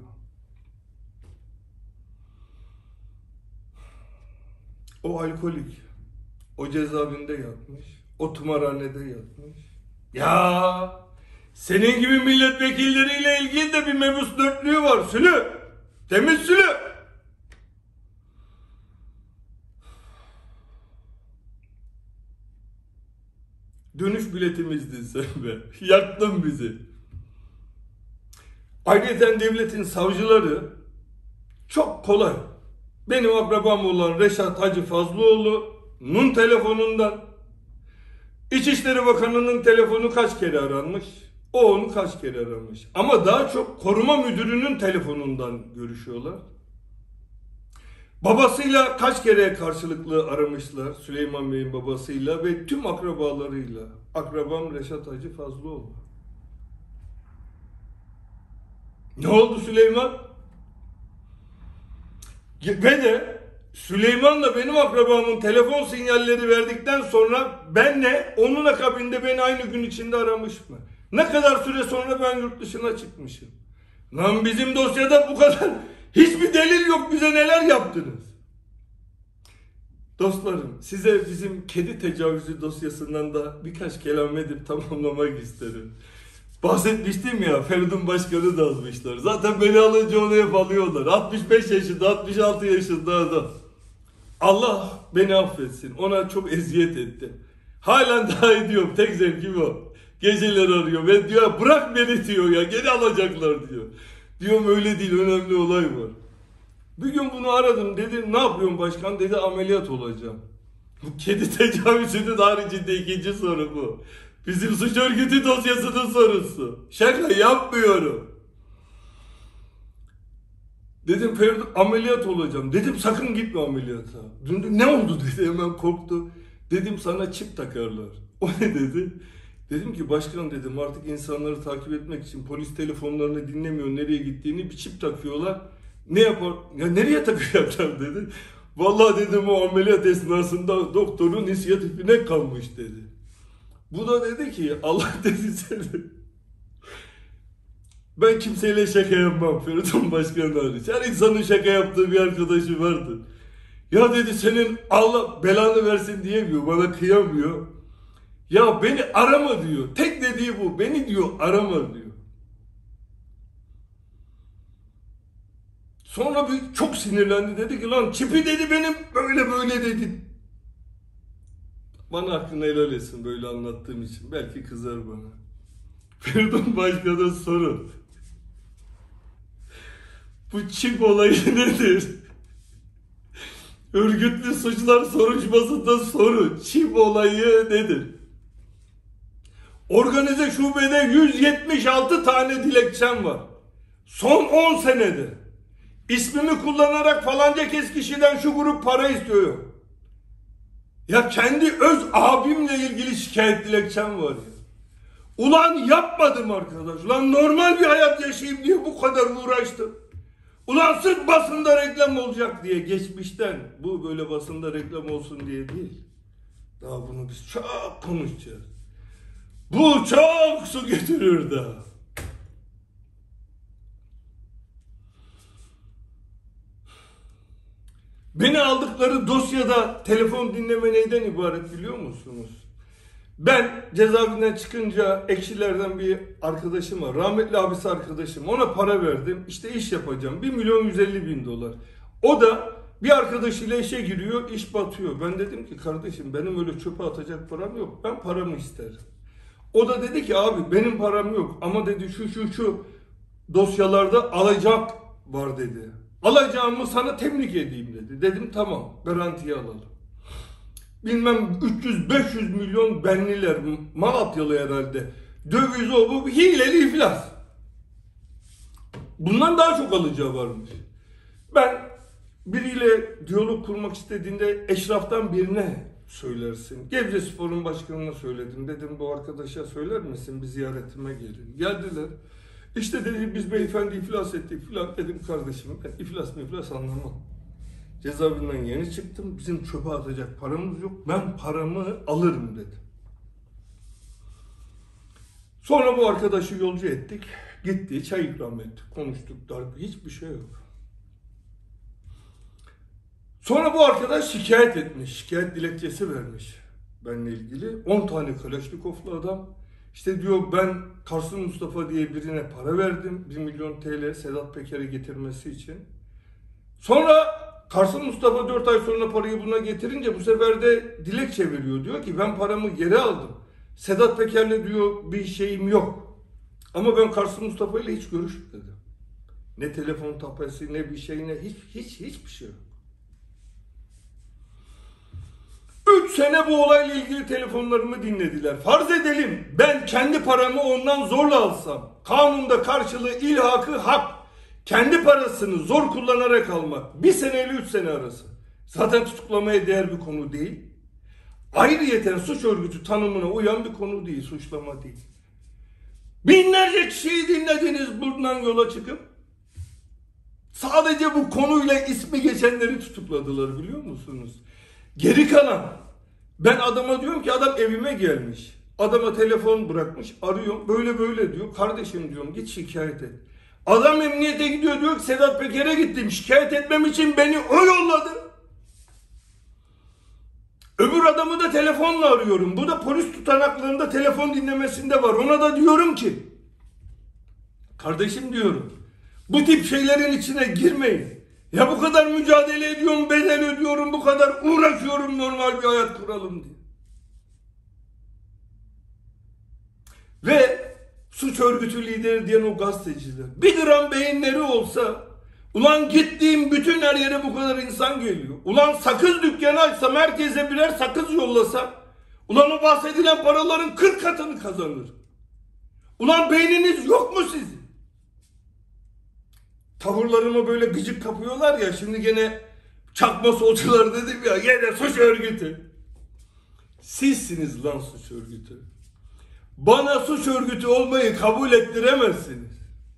O alkolik, o cezaevinde yatmış, o tımarhanede yatmış. Ya senin gibi milletvekilleriyle ilgili de bir mebus dörtlüğü var. Sülü, temiz sülü. Dönüş biletimizdin sen be. Yaktın bizi. Ayrıca devletin savcıları çok kolay. Benim akrabam olan Reşat Hacı Fazlıoğlu'nun telefonundan, İçişleri Bakanı'nın telefonu kaç kere aranmış? O onu kaç kere aramış. Ama daha çok koruma müdürünün telefonundan görüşüyorlar. Babasıyla kaç kere karşılıklı aramışlar, Süleyman Bey'in babasıyla ve tüm akrabalarıyla. Akrabam Reşat Hacı Fazlıoğlu. Ne oldu Süleyman? Ve de Süleyman'la benim akrabamın telefon sinyalleri verdikten sonra benle onun akabinde beni aynı gün içinde aramış mı? Ne kadar süre sonra ben yurt dışına çıkmışım? Lan bizim dosyada bu kadar hiçbir delil yok, bize neler yaptınız? Dostlarım, size bizim kedi tecavüzü dosyasından da birkaç kelam edip tamamlamak isterim. Bahsetmiştim ya, Feridun Başkan'ı da almışlar. Zaten beni alınca onu hep alıyorlar. altmış beş yaşında, altmış altı yaşında adam. Allah beni affetsin. Ona çok eziyet etti. Halen daha ediyorum. Tek zevkim o. Geceler arıyor ve diyor bırak beni diyor ya. Geri alacaklar diyor. Diyorum öyle değil, önemli olay var. Bir gün bunu aradım, dedi ne yapıyorsun başkan, dedi ameliyat olacağım. Bu kedi tecavüzünün haricinde ikinci soru bu. Bizim suç örgütü dosyasının sorusu. Şaka yapmıyorum. Dedim Feridun ameliyat olacağım. Dedim sakın gitme ameliyata. Dün ne oldu dedi, hemen korktu. Dedim sana çip takarlar. O ne dedi? Dedim ki başkan dedim artık insanları takip etmek için polis telefonlarını dinlemiyor, nereye gittiğini bir çip takıyorlar. Ne yapar? Ya nereye takacaklar dedi. Vallahi dedim o ameliyat esnasında doktorun inisiyatifine kalmış dedi. Bu da dedi ki Allah dedi seni. Ben kimseyle şaka yapmam Feridun Başkan hariç. Her insanın şaka yaptığı bir arkadaşı vardır. Ya dedi senin Allah belanı versin diyemiyor, bana kıyamıyor. Ya beni arama diyor. Tek dediği bu. Beni diyor arama diyor. Sonra bir çok sinirlendi, dedi ki lan çipi dedi benim böyle böyle dedi. Bana hakkını helal etsin böyle anlattığım için. Belki kızar bana. Feridun Başkan'a sorun. Bu çip olayı nedir? Örgütlü suçlar soruşturmasında sorun. Çip olayı nedir? Organize şubede yüz yetmiş altı tane dilekçem var. Son on senede. İsmimi kullanarak falanca kes kişiden şu grup para istiyor. Ya kendi öz abimle ilgili şikayet dilekçem var ya. Ulan yapmadım arkadaş. Ulan normal bir hayat yaşayayım diye bu kadar uğraştım. Ulan sırf basında reklam olacak diye geçmişten. Bu böyle basında reklam olsun diye değil. Daha bunu biz çok konuşacağız. Bu çok su getirir daha. Beni aldıkları dosyada telefon dinleme neyden ibaret biliyor musunuz? Ben cezaevinden çıkınca Ekşilerden bir arkadaşım var. Rahmetli abisi arkadaşım. Ona para verdim. İşte iş yapacağım. bir milyon yüz elli bin dolar. O da bir arkadaşıyla işe giriyor. İş batıyor. Ben dedim ki kardeşim benim öyle çöpe atacak param yok. Ben paramı isterim. O da dedi ki abi benim param yok. Ama dedi şu şu şu dosyalarda alacak var dedi. Alacağımı sana temlik edeyim dedi. Dedim tamam garantiye alalım. Bilmem üç yüz beş yüz milyon benliler, Malatyalı herhalde. Döviz o bu, hileli iflas. Bundan daha çok alacağı varmış. Ben biriyle diyalog kurmak istediğinde eşraftan birine söylersin. Gebzespor'un başkanına söyledim. Dedim bu arkadaşa söyler misin bir ziyaretime gelin. Geldiler. İşte dedi biz beyefendi iflas ettik filan. Dedim kardeşim ben iflas mı iflas anlamam. Cezaevinden yeni çıktım. Bizim çöpe atacak paramız yok. Ben paramı alırım dedim. Sonra bu arkadaşı yolcu ettik. Gitti, çay ikram ettik. Konuştuk, darbe. Hiçbir şey yok. Sonra bu arkadaş şikayet etmiş. Şikayet dilekçesi vermiş benimle ilgili. on tane Kalaşnikovlu adam. İşte diyor ben Kars'ın Mustafa diye birine para verdim. bir milyon T L Sedat Peker'e getirmesi için. Sonra Kars'ın Mustafa dört ay sonra parayı buna getirince bu sefer de dilekçe veriyor. Diyor ki ben paramı geri aldım. Sedat Peker'le diyor bir şeyim yok. Ama ben Kars'ın Mustafa ile hiç görüşmedim. Ne telefon tapesi ne bir şey ne hiç hiç hiçbir şey yok. Üç sene bu olayla ilgili telefonlarımı dinlediler. Farz edelim ben kendi paramı ondan zorla alsam. Kanunda karşılığı ilhakı hak. Kendi parasını zor kullanarak almak bir seneyle üç sene arası. Zaten tutuklamaya değer bir konu değil. Ayrıyeten suç örgütü tanımına uyan bir konu değil, suçlama değil. Binlerce kişiyi dinlediniz buradan yola çıkıp. Sadece bu konuyla ismi geçenleri tutukladılar biliyor musunuz? Geri kalan, ben adama diyorum ki adam evime gelmiş. Adama telefon bırakmış, arıyorum böyle böyle diyor. Kardeşim diyorum git şikayet et. Adam emniyete gidiyor diyor ki Sedat Peker'e gittim şikayet etmem için beni o yolladı. Öbür adamı da telefonla arıyorum. Bu da polis tutanaklarında telefon dinlemesinde var. Ona da diyorum ki kardeşim diyorum bu tip şeylerin içine girmeyin. Ya bu kadar mücadele ediyorum, bedel ödüyorum, bu kadar uğraşıyorum normal bir hayat kuralım diye. Ve suç örgütü lideri diyen o gazeteciler bir gram beyinleri olsa Ulan gittiğim bütün her yere bu kadar insan geliyor. Ulan sakız dükkanı açsam, herkese birer sakız yollasam, ulan o bahsedilen paraların kırk katını kazanır. Ulan beyniniz yok mu sizin? Tavırlarıma böyle gıcık kapıyorlar ya, şimdi gene çakma solcular dedim ya, gene suç örgütü. Sizsiniz lan suç örgütü. Bana suç örgütü olmayı kabul ettiremezsiniz.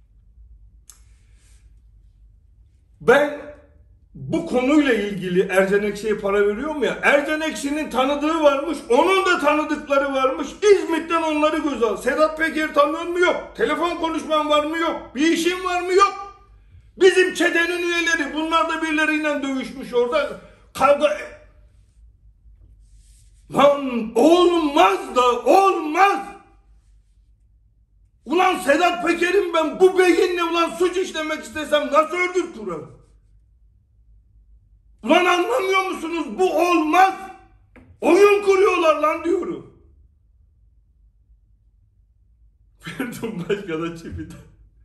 Ben bu konuyla ilgili Ercan Ekşi'ye para veriyorum ya, Ercan Ekşi'nin tanıdığı varmış, onun da tanıdıkları varmış. İzmit'ten onları göz al. Sedat Peker tanıyor mu? Yok. Telefon konuşman var mı? Yok. Bir işin var mı? Yok. Bizim çetenin üyeleri, bunlar da birileriyle dövüşmüş orada. Kavga... Lan olmaz da olmaz. Ulan Sedat Peker'im ben, bu beyinle ulan suç işlemek istesem nasıl örgüt kurarım? Ulan anlamıyor musunuz? Bu olmaz. Oyun kuruyorlar lan diyorum. Feridun Başkan'a çipiden.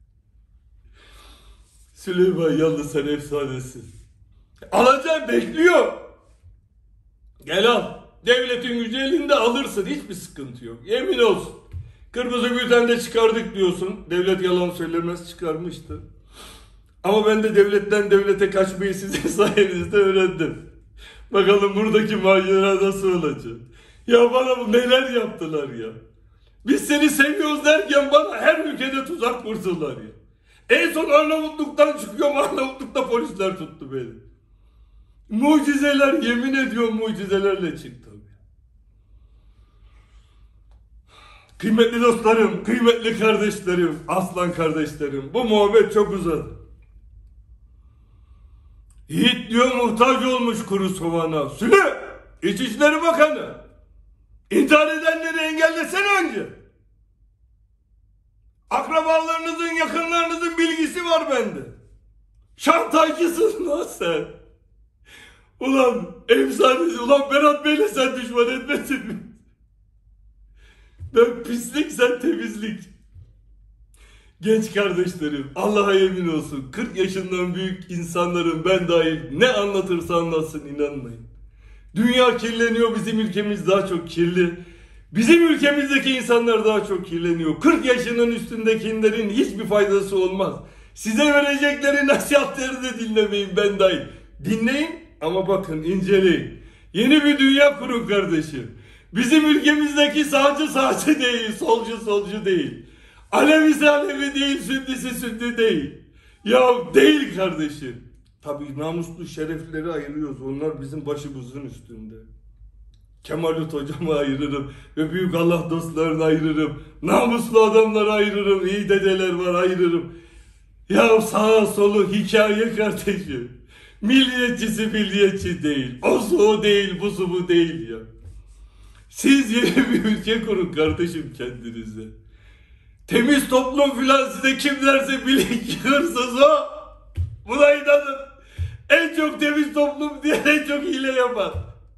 Süleyman yalnız sen efsanesin. Alacağım, bekliyor. Gel al. Devletin gücü elinde, alırsın. Hiçbir sıkıntı yok. Yemin olsun. Kırmızı bültende çıkardık diyorsun. Devlet yalan söylemez, çıkarmıştı. Ama ben de devletten devlete kaçmayı sizin sayenizde öğrendim. Bakalım buradaki macera nasıl olacak? Ya bana bu neler yaptılar ya? Biz seni seviyoruz derken bana her ülkede tuzak kurdular ya. En son Arnavutluk'tan çıkıyorum, Arnavutluk'ta polisler tuttu beni. Mucizeler, yemin ediyorum mucizelerle çıktım. Kıymetli dostlarım, kıymetli kardeşlerim, aslan kardeşlerim, bu muhabbet çok uzadı. Yiğit diyor muhtaç olmuş kuru soğana. Sülü, İçişleri Bakanı, intihar edenleri engellesene önce. Akrabalarınızın, yakınlarınızın bilgisi var bende. Şantajcısın lan sen. Ulan efsanesi, ulan Berat Bey'le sen düşman etmesin mi? Ben pislik, sen temizlik. Genç kardeşlerim, Allah'a yemin olsun, kırk yaşından büyük insanların ben dahil ne anlatırsa anlatsın inanmayın. Dünya kirleniyor, bizim ülkemiz daha çok kirli. Bizim ülkemizdeki insanlar daha çok kirleniyor. kırk yaşının üstündekilerin hiçbir faydası olmaz. Size verecekleri nasihatleri de dinlemeyin, ben dahil. Dinleyin ama bakın, inceleyin. Yeni bir dünya kurun kardeşim. Bizim ülkemizdeki sağcı sağcı değil, solcu solcu değil. Alevisi Alevi değil, Sünnisi Sünni değil. Ya değil kardeşim. Tabii namuslu şerefleri ayırıyoruz. Onlar bizim başımızın üstünde. Kemalut hocamı ayırırım ve büyük Allah dostlarını ayırırım. Namuslu adamları ayırırım. İyi dedeler var, ayırırım. Ya sağa solu hikaye kardeşim. Milliyetçisi milliyetçi değil. O su o değil, bu su bu değil ya. Siz yeni bir ülke kurun kardeşim kendinize. Temiz toplum filan size kim derse bilin ki hırsız o. Buna inanın. En çok temiz toplum diye en çok hile yapar.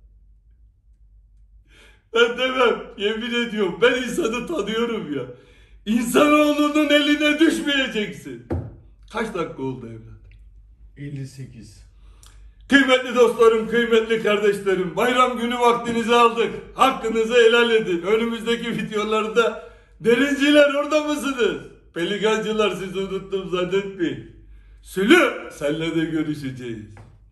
Ben demem, yemin ediyorum, ben insanı tanıyorum ya. İnsanoğlunun eline düşmeyeceksin. Kaç dakika oldu evlat? elli sekiz. Kıymetli dostlarım, kıymetli kardeşlerim, bayram günü vaktinizi aldık. Hakkınızı helal edin. Önümüzdeki videolarda derinciler orada mısınız? Pelikancılar sizi unuttum zannetmeyin. Sülü, senle de görüşeceğiz.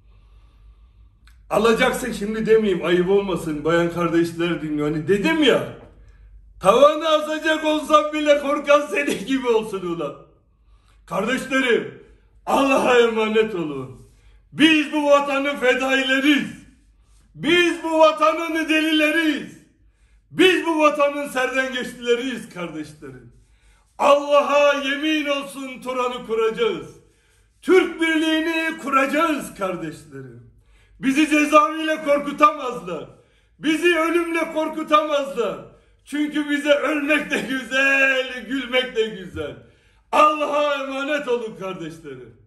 Alacaksın şimdi demeyeyim, ayıp olmasın, bayan kardeşler dinliyor. Hani dedim ya, tavanı asacak olsam bile korkan senin gibi olsun ulan. Kardeşlerim, Allah'a emanet olun. Biz bu vatanın fedaileriyiz. Biz bu vatanın delileriyiz. Biz bu vatanın serdengeçlileriyiz kardeşlerim. Allah'a yemin olsun Turan'ı kuracağız. Türk birliğini kuracağız kardeşlerim. Bizi cezaeviyle korkutamazlar. Bizi ölümle korkutamazlar. Çünkü bize ölmek de güzel, gülmek de güzel. Allah'a emanet olun kardeşlerim.